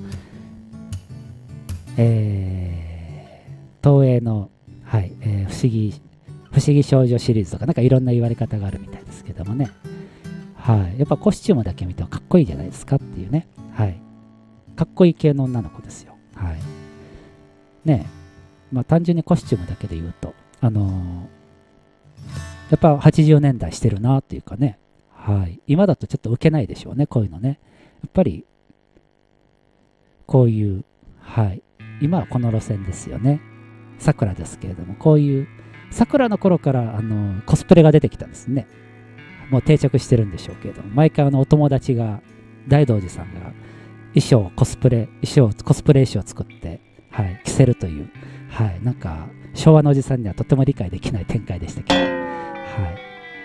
えー、東映の、はい、えー、不思議、不思議少女シリーズとか、なんかいろんな言われ方があるみたいですけどもね。はい。やっぱコスチュームだけ見てもかっこいいじゃないですかっていうね。はい。かっこいい系の女の子ですよ。はい。ねえ。まあ単純にコスチュームだけで言うと、あのー、やっぱはちじゅうねんだいしてるなっていうかね。はい。今だとちょっと受けないでしょうね、こういうのね。やっぱり、こういう、はい。今はこの路線ですよね。さくらですけれども、こういう、さくらの頃から、あの、コスプレが出てきたんですね。もう定着してるんでしょうけれども、毎回あの、お友達が、大道寺さんが、衣装、コスプレ、衣装、コスプレ衣装を作って、はい、着せるという、はい、なんか、昭和のおじさんにはとても理解できない展開でしたけど、はい、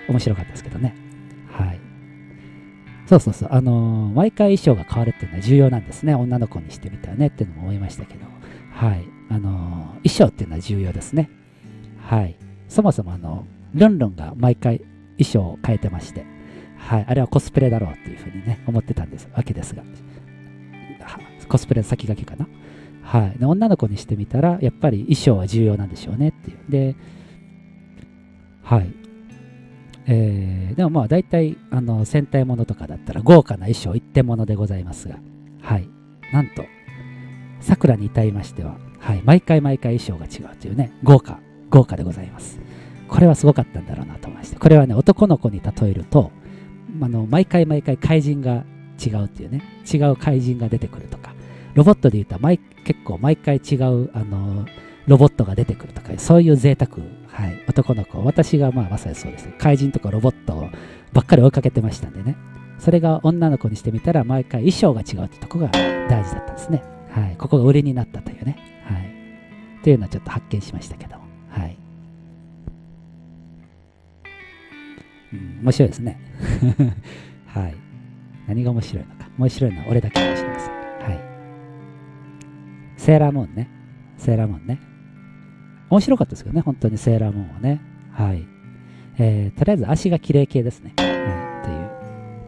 面白かったですけどね。はい。そうそうそう、あのー、毎回衣装が変わるっていうのは重要なんですね。女の子にしてみたらねっていうのも思いましたけど、はい。あのー、衣装っていうのは重要ですね。はい。そもそもあの、ルンルンが毎回衣装を変えてまして、はい。あれはコスプレだろうっていうふうにね、思ってたんですわけですが、コスプレの先駆けかな。はい。で、女の子にしてみたら、やっぱり衣装は重要なんでしょうねっていう。で、はい。えー、でもまあ大体あの戦隊ものとかだったら豪華な衣装一点物でございますが、はい、なんとさくらに至りましては、はい、毎回毎回衣装が違うというね、豪華豪華でございます。これはすごかったんだろうなと思いまして、これはね、男の子に例えると、あの毎回毎回怪人が違うっていうね、違う怪人が出てくるとか、ロボットで言うと毎結構毎回違うあのロボットが出てくるとか、そういう贅沢、はい、男の子、私がまあまさにそうですね、怪人とかロボットばっかり追いかけてましたんでね、それが女の子にしてみたら、毎回衣装が違うってとこが大事だったんですね。はい、ここが売りになったというね、はい、っていうのはちょっと発見しましたけども、はい。うん、面白いですね。はい。何が面白いのか。面白いのは俺だけかもしれません。はい。セーラームーンね。セーラームーンね。面白かったですけどね、本当にセーラームーンはね。はい。えー、とりあえず足が綺麗系ですね。はい。という、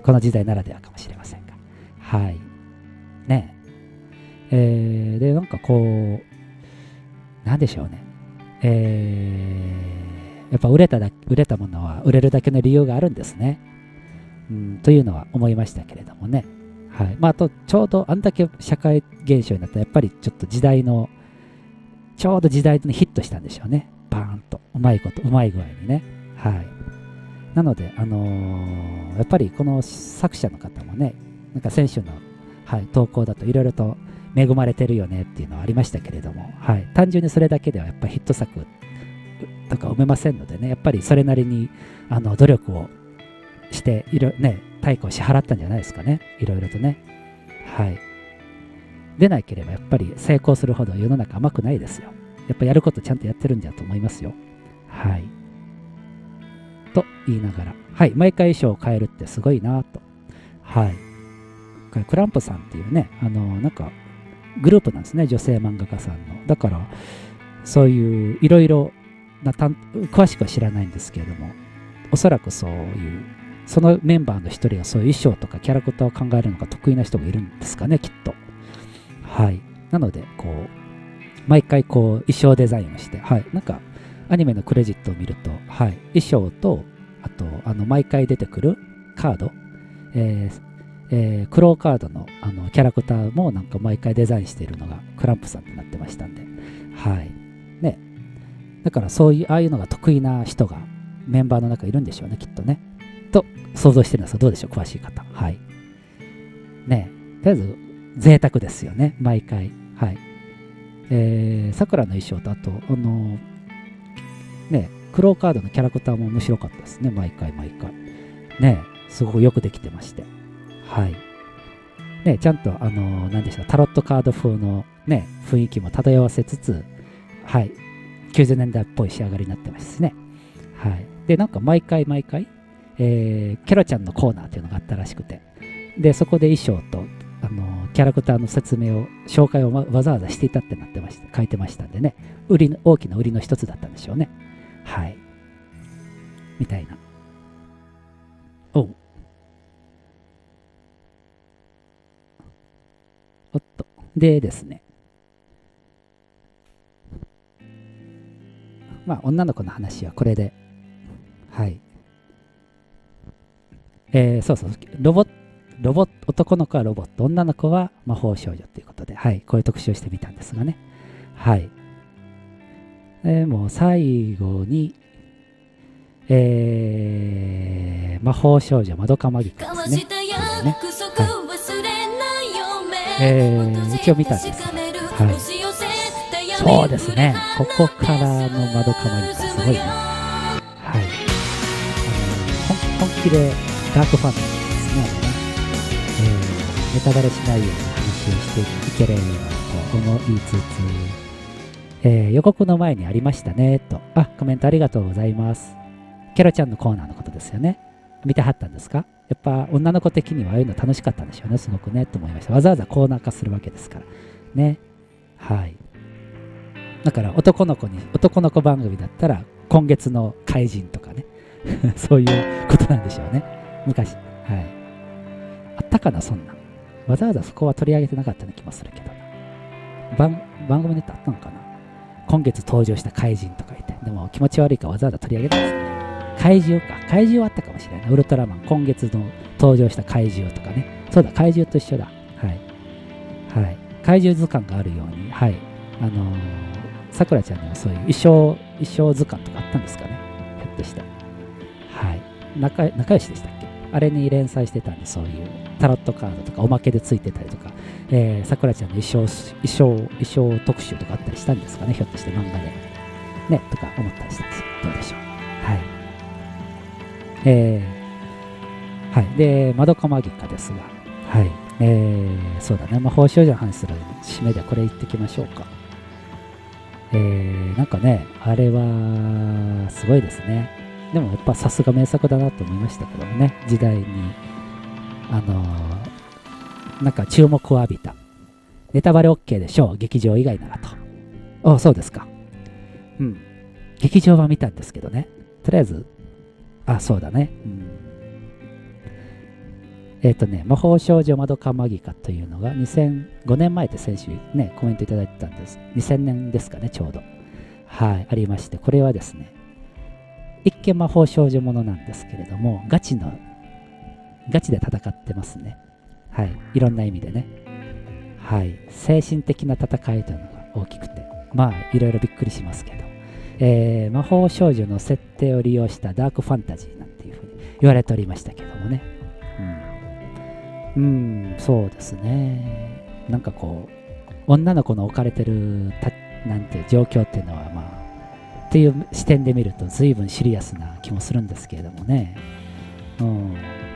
この時代ならではかもしれませんが。はい。ねえ。えー、で、なんかこう、なんでしょうね。えー、やっぱ売れただ売れたものは売れるだけの理由があるんですね。うん、というのは思いましたけれどもね。はい。まあ、あと、ちょうどあんだけ社会現象になったら、やっぱりちょっと時代の、ちょうど時代にヒットしたんでしょうね。バーンと。うまいこと、うまい具合にね。はい。なので、あのー、やっぱりこの作者の方もね、なんか先週の、はい、投稿だといろいろと恵まれてるよねっていうのはありましたけれども、はい。単純にそれだけではやっぱりヒット作とか埋めませんのでね、やっぱりそれなりに、あの、努力をして、いろ、ね、対価を支払ったんじゃないですかね。いろいろとね。はい。でなければやっぱり成功するほど世の中甘くないですよ。やっぱやることちゃんとやってるんじゃと思いますよ。はい。と言いながら、はい。毎回衣装を変えるってすごいなと。はい。これクランプさんっていうね、あの、なんか、グループなんですね。女性漫画家さんの。だから、そういういろいろな、詳しくは知らないんですけれども、おそらくそういうそのメンバーの一人がそういう衣装とかキャラクターを考えるのが得意な人がいるんですかね、きっと。はい。なので、こう、毎回こう、衣装デザインをして、はい。なんか、アニメのクレジットを見ると、はい。衣装と、あと、あの、毎回出てくるカード、えーえー、クローカードのあのキャラクターもなんか毎回デザインしているのがクランプさんになってましたんで、はい。ね。だからそういう、ああいうのが得意な人がメンバーの中いるんでしょうね、きっとね。と想像してるんですが、どうでしょう、詳しい方。はい。ねえ、とりあえず、贅沢ですよね、毎回。はい。えー、さくらの衣装と、あと、あの、ね、 クローカードのキャラクターも面白かったですね、毎回毎回。ね、すごくよくできてまして。はい。ね、ちゃんと、あのー、何でした、タロットカード風のね、雰囲気も漂わせつつ、はい、きゅうじゅうねんだいっぽい仕上がりになってますしね。はい。で、なんか毎回毎回、えー、ケロちゃんのコーナーっていうのがあったらしくて、で、そこで衣装と、あのー、キャラクターの説明を、紹介をわざわざしていたってなってました、書いてましたんでね、売りの、大きな売りの一つだったんでしょうね。はい。みたいな。おう。おっと。でですね。まあ、女の子の話はこれで。はい。えー、そうそう。ロボット、ロボット、男の子はロボット、女の子は魔法少女ということで、はい。こういう特集をしてみたんですがね。はい。えー、もう最後に、えー、魔法少女まどかマギカですね。これね。はい。えー、一応見たんですが、はい。そうですね。ここからのまどかマギカすごいね。はい。あの本気でダークファンなんですね。あのね、えー、ネタバレしないように話をしていければと思いつつ、えー、予告の前にありましたねと。あ、コメントありがとうございます。ケロちゃんのコーナーのことですよね。見てはったんですか？やっぱ女の子的にはああいうの楽しかったんでしょうね。すごくね、と思いました。わざわざコーナー化するわけですから。ね。はい。だから男の子に、男の子番組だったら今月の怪人とかね。そういうことなんでしょうね。昔。はい。あったかな、そんな。わざわざそこは取り上げてなかったような気もするけどな。番、番組ネタあったのかな？今月登場した怪人とか言って。でも気持ち悪いからわざわざ取り上げたんですね。怪獣か。怪獣はあったかもしれない。ウルトラマン、今月の登場した怪獣とかね。そうだ、怪獣と一緒だ。はい。はい。怪獣図鑑があるように、はい。あのー、さくらちゃんにはそういう衣装、衣装図鑑とかあったんですかね。ひょっとして。はい。仲、仲良しでしたっけ？あれに連載してたんで、そういうタロットカードとかおまけでついてたりとか、えー、さくらちゃんの衣装、衣装、衣装特集とかあったりしたんですかね。ひょっとして漫画で。ね、とか思ったりしたんですよ。どうでしょう。はい。えー、はい。で、まどかマギカですが、はい。えー、そうだね。魔法少女の話する締めでこれ言ってきましょうか。えー、なんかね、あれは、すごいですね。でもやっぱさすが名作だなと思いましたけどね。時代に、あのー、なんか注目を浴びた。ネタバレ OK でしょう。劇場以外ならと。あ、そうですか。うん。劇場は見たんですけどね。とりあえず、あ、そうだね。うん、えっ、ー、とね、魔法少女まどかマギカというのがにせんごねんまえって先週ね、コメントいただいてたんです。にせんねんですかね、ちょうど。はい、ありまして、これはですね、一見魔法少女ものなんですけれども、ガチの、ガチで戦ってますね。はい、いろんな意味でね。はい、精神的な戦いというのが大きくて、まあ、いろいろびっくりしますけど。えー、魔法少女の設定を利用したダークファンタジーなんていうふうに言われておりましたけどもね。うん、うんそうですね。なんかこう、女の子の置かれてるたなんていう状況っていうのは、まあ、っていう視点で見ると随分シリアスな気もするんですけれどもね。うん、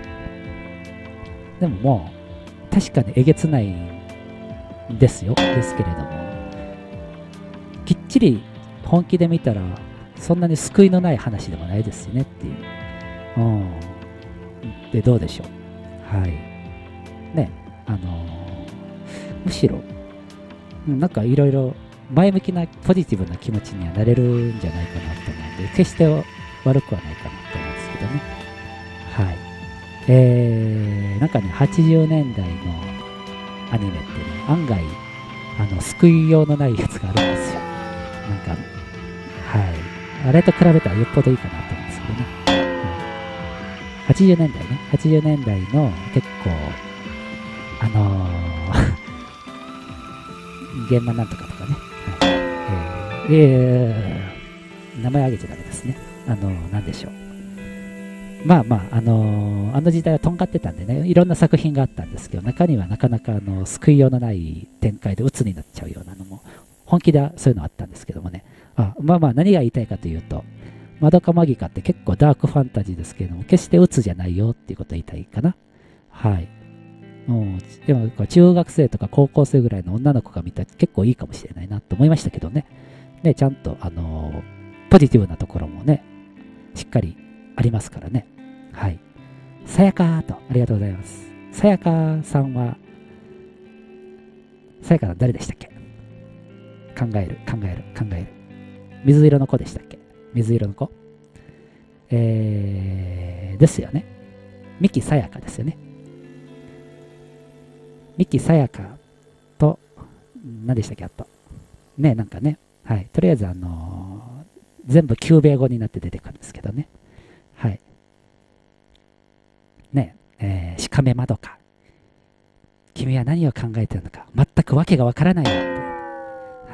でももう、確かにえげつないんですよ。ですけれども、きっちり本気で見たらそんなに救いのない話でもないですよねっていう。うん。で、どうでしょう。はい。ね、あのー、むしろ、なんかいろいろ前向きなポジティブな気持ちにはなれるんじゃないかなと思うんで、決して悪くはないかなと思うんですけどね。はい。えー、なんかね、はちじゅうねんだいのアニメってね、案外、あの、救いようのないやつがあるんですよ。なんか、はい。あれと比べたらよっぽどいいかなと思うんですけどね。うん、はちじゅうねんだいね。はちじゅうねんだいの結構、あのー、現場なんとかとかね。はい、えー、えー、名前挙げちゃダメですね。あのー、なんでしょう。まあまあ、あのー、あの時代はとんがってたんでね、いろんな作品があったんですけど、中にはなかなかあの救いようのない展開で鬱になっちゃうようなのも、本気でそういうのあったんですけどもね。あまあまあ、何が言いたいかというと、 マドカマギカって結構ダークファンタジーですけれども、決して鬱じゃないよっていうことを言いたいかな。はい。うん、でも、中学生とか高校生ぐらいの女の子が見たら結構いいかもしれないなと思いましたけどね。ね、ちゃんと、あのーポジティブなところもね、しっかりありますからね。はい。さやかーと、ありがとうございます。さやかさんは、さやかさん誰でしたっけ？考える、考える、考える。水色の子でしたっけ？水色の子えー、ですよね。三木さやかですよね。三木さやかと、何でしたっけ、あと。ね、なんかね。はい。とりあえず、あのー全部旧米語になって出てくるんですけどね。はい。ね、えー、しかめまどか。君は何を考えているのか、全くわけがわからないよって。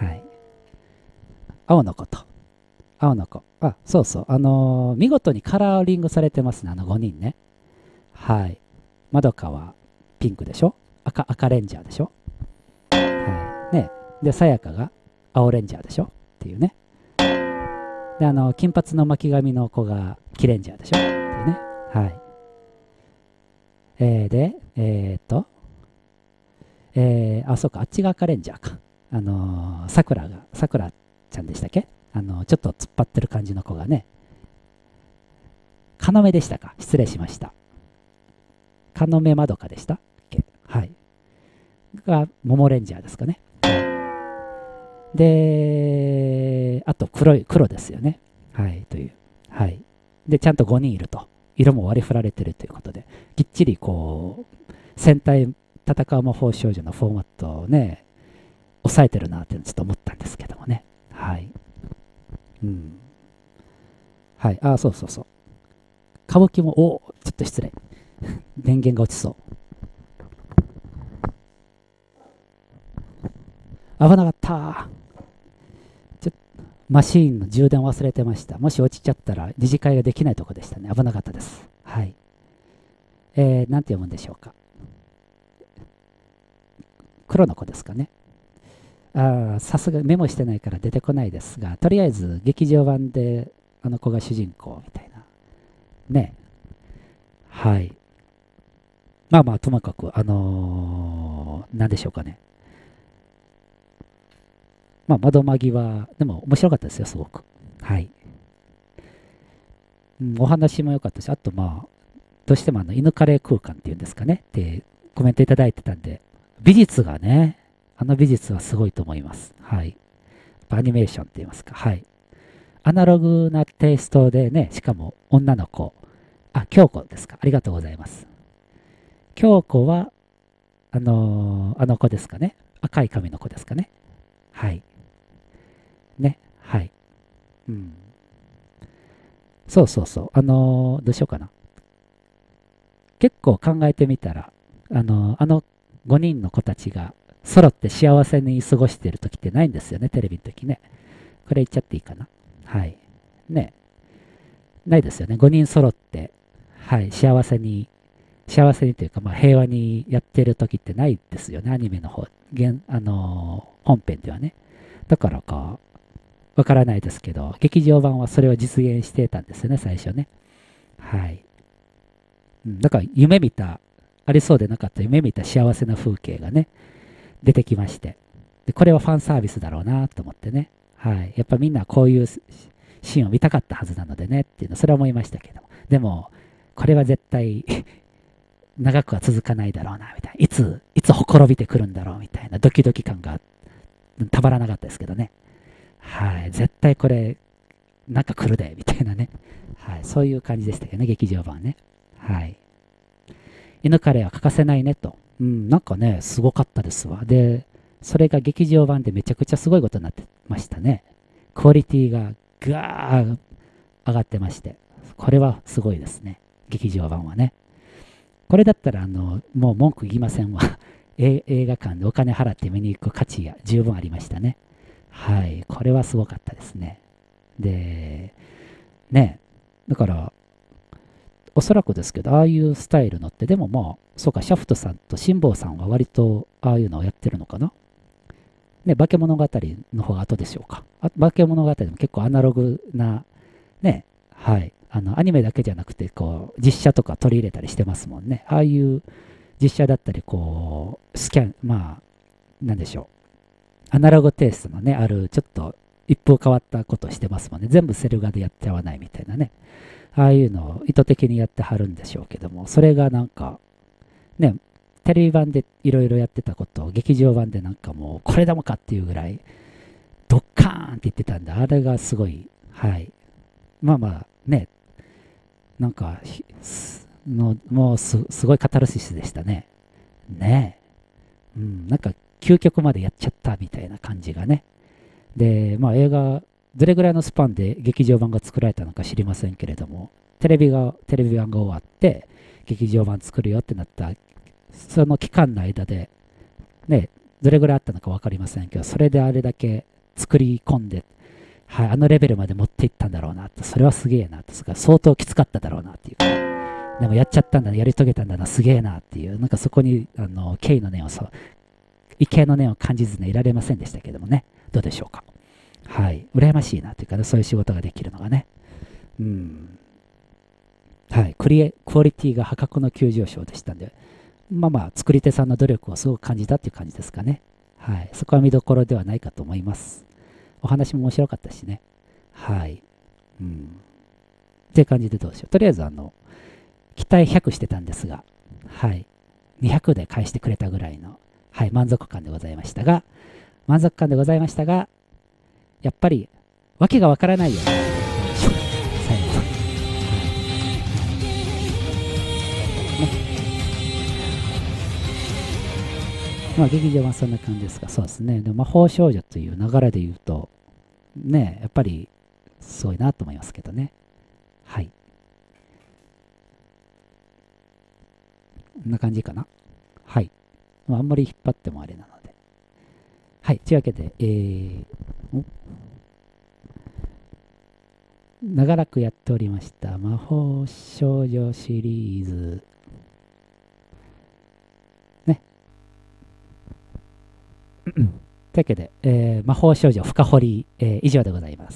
はい。青の子と。青の子。あ、そうそう。あのー見事にカラーリングされてますね、あのごにんね。はい。まどかはピンクでしょ？赤、赤レンジャーでしょ？はい。ね。で、さやかが青レンジャーでしょ？っていうね。で、あの、金髪の巻き髪の子がキレンジャーでしょ？っていうね。はい。えー、で、えー、っと、えー、あ、そうか、あっちが赤レンジャーか。あのー、さくらが、さくらちゃんでしたっけ？あのー、ちょっと突っ張ってる感じの子がね、かのめでしたか？失礼しました。かのめまどかでしたっけ？はい。が、モモレンジャーですかね。で、あと黒い、黒ですよね。はい、という。はい。で、ちゃんとごにんいると。色も割り振られてるということで、きっちりこう、戦隊戦う魔法少女のフォーマットをね、抑えてるなってちょっと思ったんですけどもね。はい。うん。はい。あ、そうそうそう。歌舞伎も、おちょっと失礼。電源が落ちそう。危なかった。ちょマシーンの充電忘れてました。もし落ちちゃったら二次会ができないとこでしたね。危なかったです。はい。えー、なんて読むんでしょうか。黒の子ですかね。ああ、さすがメモしてないから出てこないですが、とりあえず劇場版であの子が主人公みたいな。ね。はい。まあまあ、ともかく、あのー、なんでしょうかね。まあ、窓マギは、でも面白かったですよ、すごく。はい。うん、お話も良かったし、あとまあ、どうしてもあの、犬カレー空間っていうんですかね、ってコメントいただいてたんで、美術がね、あの美術はすごいと思います。はい。アニメーションって言いますか。はい。アナログなテイストでね、しかも女の子。あ、京子ですか。ありがとうございます。京子は、あのーあの子ですかね。赤い髪の子ですかね。はい。ね。はい。うん。そうそうそう。あのーどうしようかな。結構考えてみたら、あのーあのごにんの子たちが揃って幸せに過ごしている時ってないんですよね、テレビの時ね。これ言っちゃっていいかな。はい。ね。ないですよね。ごにん揃って、はい、幸せに、幸せにというか、まあ、平和にやってる時ってないですよね、アニメの方、現あのー本編ではね。だからか、わからないですけど、劇場版はそれを実現してたんですよね、最初ね。はい。うん、だから、夢見た、ありそうでなかった夢見た幸せな風景がね、出てきまして。で、これはファンサービスだろうなと思ってね。はい。やっぱみんなこういうシーンを見たかったはずなのでねっていうの、それは思いましたけども。でも、これは絶対長くは続かないだろうな、みたいな。いつ、いつほころびてくるんだろう、みたいなドキドキ感がたまらなかったですけどね。はい。絶対これ、なんか来るで、みたいなね。はい。そういう感じでしたけどね、劇場版はね。はい。犬カレーは欠かせないねと。うん、なんかね、すごかったですわ。で、それが劇場版でめちゃくちゃすごいことになってましたね。クオリティがガー上がってまして。これはすごいですね。劇場版はね。これだったら、あの、もう文句言いませんわ。え映画館でお金払って見に行く価値が十分ありましたね。はい。これはすごかったですね。で、ね。だから、おそらくですけど、ああいうスタイルのって、でもまあ、そうか、シャフトさんと辛坊さんは割とああいうのをやってるのかな。ね、化け物語の方が後でしょうか。あ化け物語も結構アナログなね、はい。あの、アニメだけじゃなくて、こう、実写とか取り入れたりしてますもんね。ああいう実写だったり、こう、スキャン、まあ、なんでしょう。アナログテイストのね、ある、ちょっと、一風変わったことしてますもんね。全部セル画でやっちゃわないみたいなね。ああいうのを意図的にやってはるんでしょうけども、それがなんか、ね、テレビ版でいろいろやってたことを劇場版でなんかもう、これでもかっていうぐらい、ドッカーンって言ってたんで、あれがすごい、はい。まあまあ、ね、なんか、のもうすすごいカタルシスでしたね。ねえ。うん、なんか、究極までやっちゃったみたいな感じがね。で、まあ映画、どれぐらいのスパンで劇場版が作られたのか知りませんけれども、テレビが、テレビ版が終わって、劇場版作るよってなった、その期間の間で、ね、どれぐらいあったのか分かりませんけど、それであれだけ作り込んで、はい、あのレベルまで持っていったんだろうなって、それはすげえなって、相当きつかっただろうなっていうか、でもやっちゃったんだ、やり遂げたんだな、すげえなっていう、なんかそこに、あの、敬意の念を、そう、畏敬の念を感じずにいられませんでしたけどもね、どうでしょうか。はい、羨ましいなっていうかね、そういう仕事ができるのがね。うん。はい、クリエ、クオリティが破格の急上昇でしたんで、まあまあ、作り手さんの努力をすごく感じたっていう感じですかね。はい、そこは見どころではないかと思います。お話も面白かったしね。はい。うん。っていう感じでどうでしょう。とりあえず、あの、期待ひゃくしてたんですが、はい。にひゃくで返してくれたぐらいの、はい、満足感でございましたが、満足感でございましたが、やっぱり、わけがわからないよね。最後。はい。ね。まあ、劇場はそんな感じですが、そうですね。で魔法少女という流れで言うと、ね、やっぱり、すごいなと思いますけどね。はい。こんな感じかな。はい。まあ、あんまり引っ張ってもあれなので。はい。というわけで、えー、長らくやっておりました魔法少女シリーズ。ね。というわけで、えー、魔法少女深掘り、えー、以上でございます。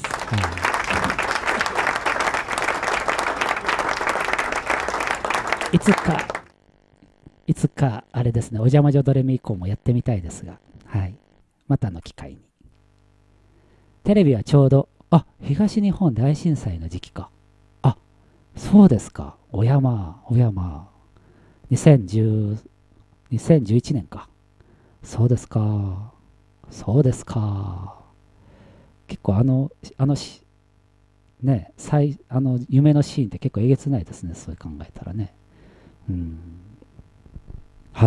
いつか、いつか、あれですね、お邪魔女ドレミ以降もやってみたいですが、はい。またの機会に。テレビはちょうど、あ、東日本大震災の時期か。あ、そうですか。お山、お山。にせんじゅう、にせんじゅういちねんか。そうですか。そうですか。結構あの、あのし、ね、最、あの、夢のシーンって結構えげつないですね。そう考えたらね。うん。はい。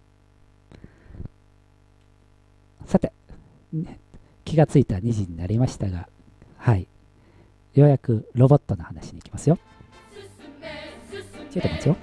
さて、ね、気がついたにじになりましたが、はい。ようやくロボットの話に行きますよ。ちょっと待つよ。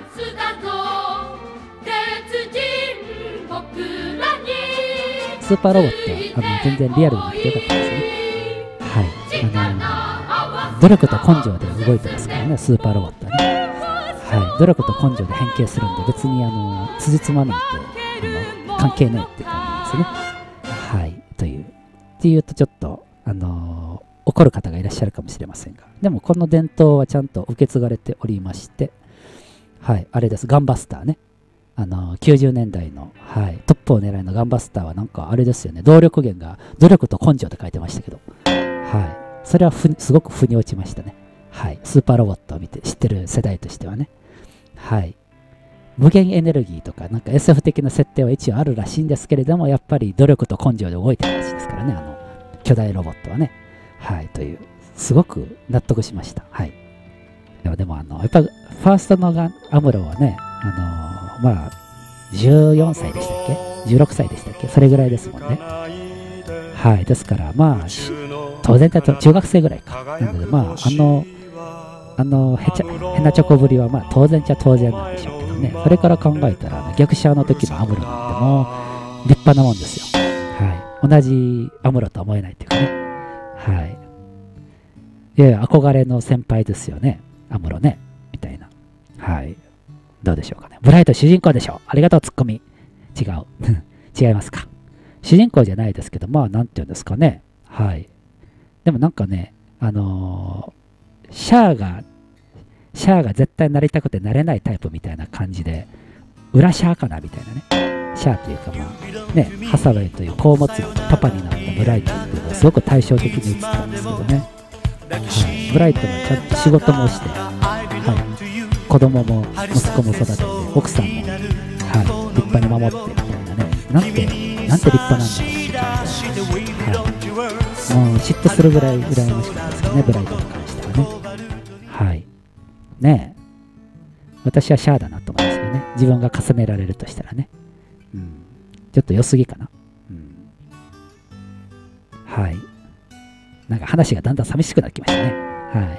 スーパーロボットはあの全然リアルになってよかったですね。はい。あのー、努力と根性で動いてますからね、スーパーロボットはね。はい。努力と根性で変形するんで、別にあのー、辻褄なんてあの関係ないって感じですね。はい。という。っていうとちょっと、あのー、怒る方がいらっしゃるかもしれませんが、でもこの伝統はちゃんと受け継がれておりまして、はい、あれです、ガンバスターね。あのー、きゅうじゅうねんだいの、はい、トップを狙いのガンバスターはなんかあれですよね、動力源が努力と根性って書いてましたけど、はい、それはふすごく腑に落ちましたね。はい、スーパーロボットを見て知ってる世代としてはね。はい。無限エネルギーとか、なんか エスエフ 的な設定は一応あるらしいんですけれども、やっぱり努力と根性で動いてるらしいですからね、あの、巨大ロボットはね。はい、という、すごく納得しました。はい。でも、でもあの、やっぱ、ファーストのガンアムロはね、あのー、まあ、じゅうよんさいでしたっけ ?じゅうろく 歳でしたっけそれぐらいですもんね。はい。ですから、まあ、当然だと中学生ぐらいか。なので、まあ、あの、あの、へちゃ、変なチョコぶりは、まあ、当然っちゃ当然なんでしょうけどね。それから考えたら、逆シャアの時のアムロなんてもう、立派なもんですよ。はい。同じアムロとは思えないっていうかね。はい。いやいや、憧れの先輩ですよね。アムロね。みたいな。はい。どうでしょうかね。ブライト主人公でしょ。ありがとう、ツッコミ。違う。違いますか。主人公じゃないですけど、まあ、なんていうんですかね。はい。でもなんかね、あのシャアがシャアが絶対なりたくてなれないタイプみたいな感じで、裏シャアかなみたいなね。シャアっていうかまあね、ハサウェイという子を持つパパになったブライトっていうのはすごく対照的に映ったんですけどね。はい、ブライトはちゃんと仕事もして、はい、子供も息子も育てて、奥さんも、はい、立派に守ってみたいなね。なんて、なんて立派なんだろうって、はい、もう嫉妬するぐらい羨ましかったですよね、ブライトに関してはね。はい。ねえ。私はシャアだなと思いますけどね。自分がかすめられるとしたらね。うん。ちょっと良すぎかな。うん。はい。なんか話がだんだん寂しくなってきましたね。はい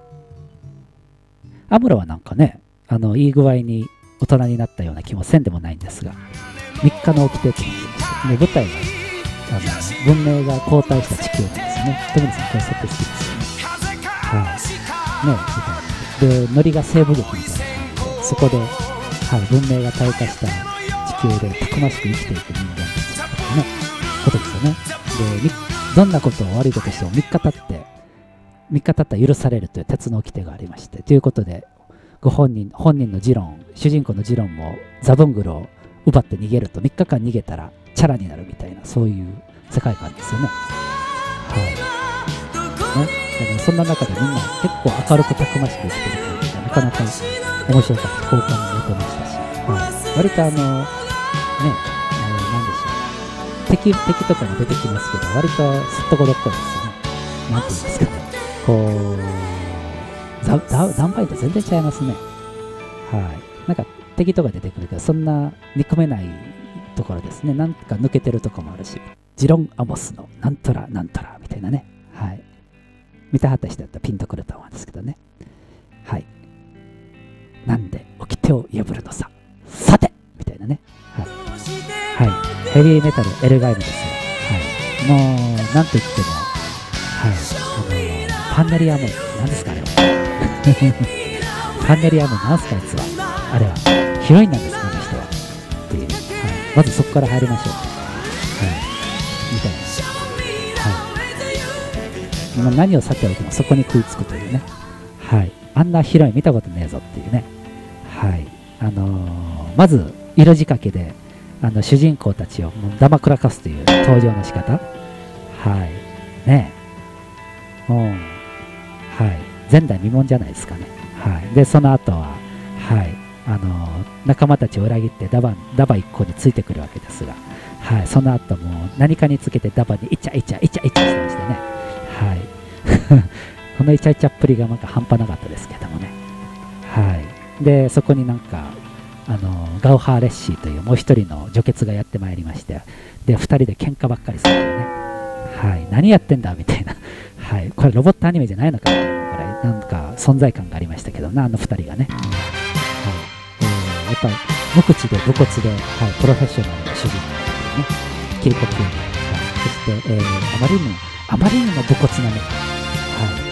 。アムロはなんかね、あの、いい具合に大人になったような気もせんでもないんですが、みっかの起きてってなってました。で、舞台が、あの、文明が後退した地球なんですね。トムリさん、これ設定好きですよね。はい。ね、みたいな。で、ノリが西部劇みたいな感じで、そこで、はい、文明が退化した地球でたくましく生きていく人間たちとかね、ことですよね。で、どんなことを悪いことしてもみっか経って、みっか経ったら許されるという鉄の掟がありまして、ということで、ご本人、本人の持論、主人公の持論もザブングルを奪って逃げるとみっかかん逃げたらチャラになるみたいな、そういう世界観ですよね。はい。ね。だからそんな中でみんな結構明るくたくましく生きてる感じで、なかなか面白かった、好感も持てましたし、はい、割とあの、ね、えー、なんでしょう、敵、敵とかも出てきますけど、割とすっとこどっこいですよね。なんて言いますかね。こう、ザ・ダダンバイと全然違いますね。はい。なんか敵とか出てくるけど、そんな憎めないところですね。なんか抜けてるとこもあるし、ジロン・アモスのなんとらなんとらみたいなね。はい。見たはった人だったらピンとくると思うんですけどね。はい。なんで掟を破るのさ。さてみたいなね。はい。はい。ヘビーメタルエルガイムですよ。はい。もう、なんと言っても、はい。あの、パンネリアム、なんですかあれは。パンネリアム、なんすかあいつは。あれは。ヒロインなんですかあの人は。っていう。はい。まずそこから入りましょう。はい。みたいな。はい。何をさておいてもそこに食いつくというね。はい。あんなヒロイン見たことねえぞっていうね。はい。あのー、まず、色仕掛けで、あの、主人公たちをもうだまくらかすという登場の仕方。はい。ねえ。もう、はい。前代未聞じゃないですかね。はい。で、その後は、はい。あのー、仲間たちを裏切ってダバ、ダバ一行についてくるわけですが、はい。その後も何かにつけてダバにイチャイチャイチャイチャしてましてね。はい。このイチャイチャっぷりがなんか半端なかったですけどもね。はい。で、そこになんか、あの、ガウハーレッシーというもう一人の女傑がやってまいりまして、で、二人で喧嘩ばっかりするんでね。はい。何やってんだみたいな。はい。これロボットアニメじゃないのかみたいなぐらい、なんか存在感がありましたけどな、あの二人がね。はい。えー、やっぱり無口で武骨で、はい、プロフェッショナルな主人公というね、キリコ級の、はい。そして、えー、あまりにも、あまりにも武骨なね、はい、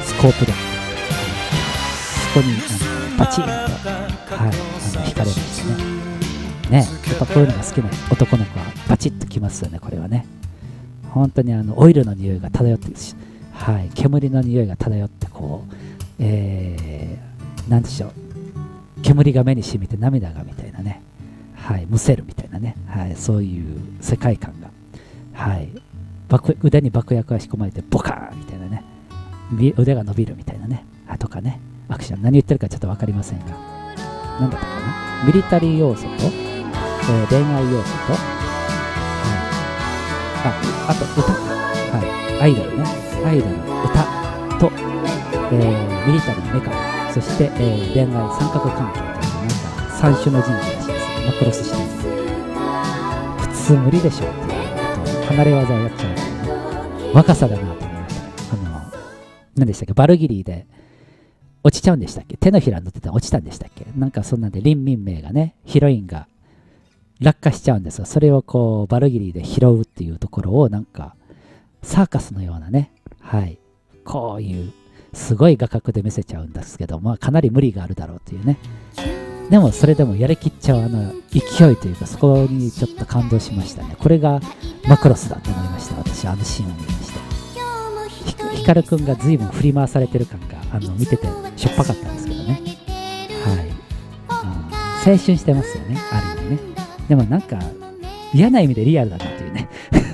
スコープで、はい、そこにあのバチンと、はい、あの惹かれるんですね。ね、やっぱこういうのが好きな男の子はバチッときますよね、これはね。本当にあのオイルの匂いが漂ってるし、はい、煙の匂いが漂って、こう、えー、なんでしょう、煙が目に染みて涙がみたいなね、はい、むせるみたいなね、はい、そういう世界観が、はい。爆腕に爆薬が仕込まれてボカーンみたいなね、腕が伸びるみたいなね、あとかね、アクション、何言ってるかちょっと分かりませんが、なんだったかな、ミリタリー要素と、えー、恋愛要素と、はい、あ, あと歌か、はい、アイドルね、アイドル、歌と、えー、ミリタリーメカ、そして、えー、恋愛三角関係という、なんか三種の神器らしいですよ、マクロスシリーズ。普通無理でしょうっていう。離れ技をやっちゃう、ね、若さだなと思いました。あの、何でしたっけ、バルギリーで落ちちゃうんでしたっけ、手のひらに乗ってたら落ちたんでしたっけ、なんかそんなんで、リン・ミンメイがね、ヒロインが落下しちゃうんですが、それをこう、バルギリーで拾うっていうところを、なんか、サーカスのようなね、はい、こういう、すごい画角で見せちゃうんですけど、まあ、かなり無理があるだろうというね。でもそれでもやりきっちゃうあの勢いというか、そこにちょっと感動しましたね。これがマクロスだと思いました。私あのシーンを見まして、ヒカルくんが随分振り回されてる感があの見ててしょっぱかったんですけどね。はい、うん、青春してますよね、ある意味ね。でもなんか嫌な意味でリアルだなというね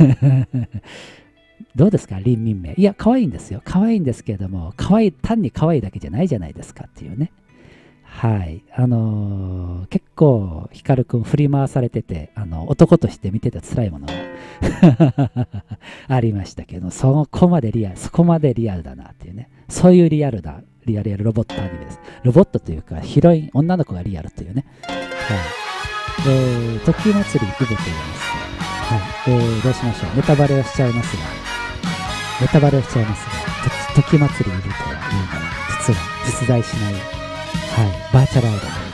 どうですか、林民名。いや、可愛いんですよ。可愛いんですけれども、可愛い、単に可愛いだけじゃないじゃないですかっていうね。はい。あのー、結構、ヒカルくん振り回されてて、あの、男として見てた辛いものがありましたけど、そこまでリアル、そこまでリアルだなっていうね。そういうリアルだ、リアルやロボットアニメです。ロボットというか、ヒロイン、女の子がリアルというね。はい。えー、時祭りイブと言います。はい。えー、どうしましょう。ネタバレをしちゃいますが、ネタバレをしちゃいますが、時祭りイブというのは、実は実在しない、はい、バーチャルアイドル。はい、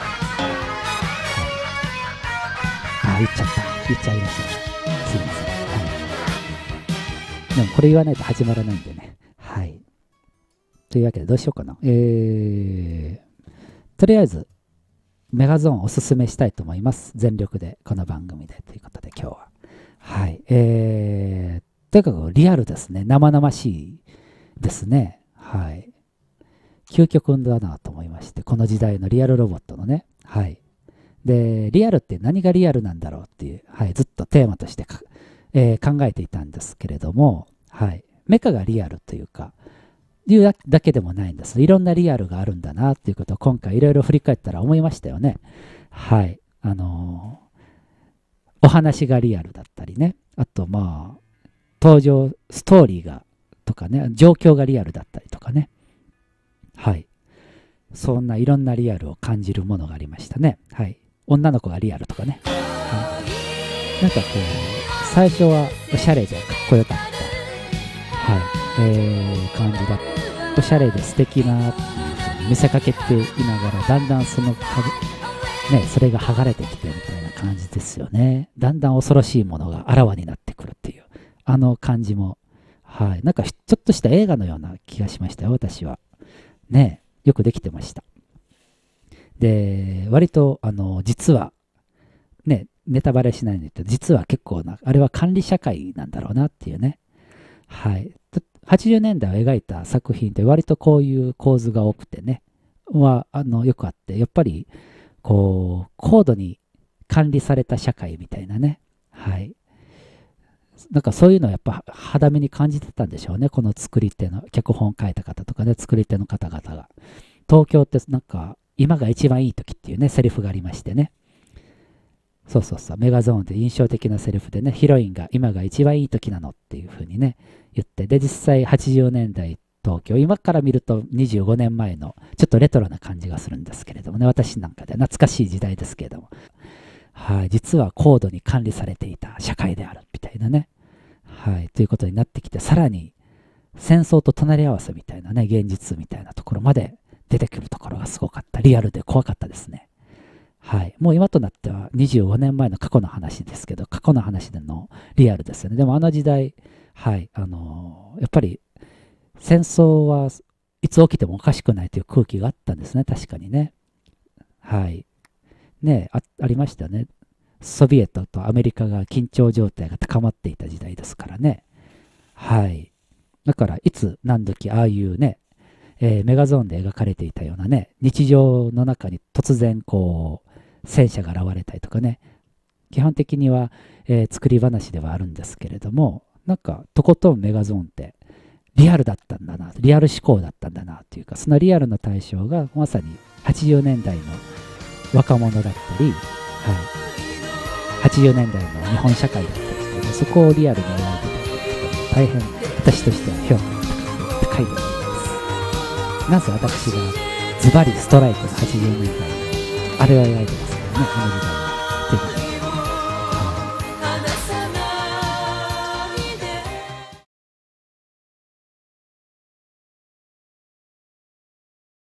あ、言っちゃった。言っちゃいました。すいません。はい。でもこれ言わないと始まらないんでね。はい。というわけでどうしようかな。えー、とりあえず、メガゾーンをおすすめしたいと思います。全力で、この番組でということで今日は。はい。えー、とにかくリアルですね。生々しいですね。はい。究極だなと思いまして、この時代のリアルロボットのね。はい。で、リアルって何がリアルなんだろうっていう、はい、ずっとテーマとしてか、えー、考えていたんですけれども、はい。メカがリアルというか、いうだけでもないんです。いろんなリアルがあるんだなっていうことを今回いろいろ振り返ったら思いましたよね。はい。あのー、お話がリアルだったりね。あとまあ、登場、ストーリーが、とかね、状況がリアルだったりとかね。はい。そんないろんなリアルを感じるものがありましたね。はい。女の子がリアルとかね。はい。なんかこう、最初はおしゃれでかっこよかった。はい。えー、感じだった。おしゃれで素敵なっていうふうに見せかけていながら、だんだんその壁、ね、それが剥がれてきてみたいな感じですよね。だんだん恐ろしいものがあらわになってくるっていう、あの感じも、はい。なんかちょっとした映画のような気がしましたよ、私は。ね、よくできてました。で、割と、あの、実は、ね、ネタバレしないんで言うと、実は結構な、あれは管理社会なんだろうなっていうね。はい。はちじゅうねんだいを描いた作品って割とこういう構図が多くてね、は、あの、よくあって、やっぱり、こう、高度に管理された社会みたいなね。はい。なんかそういうのをやっぱ肌身に感じてたんでしょうね。この作り手の、脚本を書いた方とかね、作り手の方々が。東京ってなんか、今が一番いい時っていうね、セリフがありましてね。そうそうそう、メガゾーンで印象的なセリフでね、ヒロインが今が一番いい時なのっていう風にね、言って、で、実際はちじゅうねんだい東京、今から見るとにじゅうごねんまえのちょっとレトロな感じがするんですけれどもね、私なんかで懐かしい時代ですけれども、はい、実は高度に管理されていた社会であるみたいなね、はい、ということになってきて、さらに戦争と隣り合わせみたいなね、現実みたいなところまで出てくるところがすごかった。リアルで怖かったですね。はい。もう今となってはにじゅうごねんまえの過去の話ですけど、過去の話でのリアルですよね。でもあの時代、はい、あのー、やっぱり戦争はいつ起きてもおかしくないという空気があったんですね、確かにね。はい。ねあ、ありましたね。ソビエトとアメリカが緊張状態が高まっていた時代ですからね。はい。だから、いつ何時ああいうね、えー、メガゾーンで描かれていたようなね、日常の中に突然こう、戦車が現れたりとかね、基本的には、えー、作り話ではあるんですけれども、なんかとことんメガゾーンってリアルだったんだな、リアル思考だったんだなというか、そのリアルの対象がまさにはちじゅうねんだいの若者だったり、はい、はちじゅうねんだいの日本社会だったりして、そこをリアルに描いてたということで、大変私としては評価が高いと思います。なぜ私がズバリストライクのはちじゅうねんだいあれを描いてますからね、この時代は。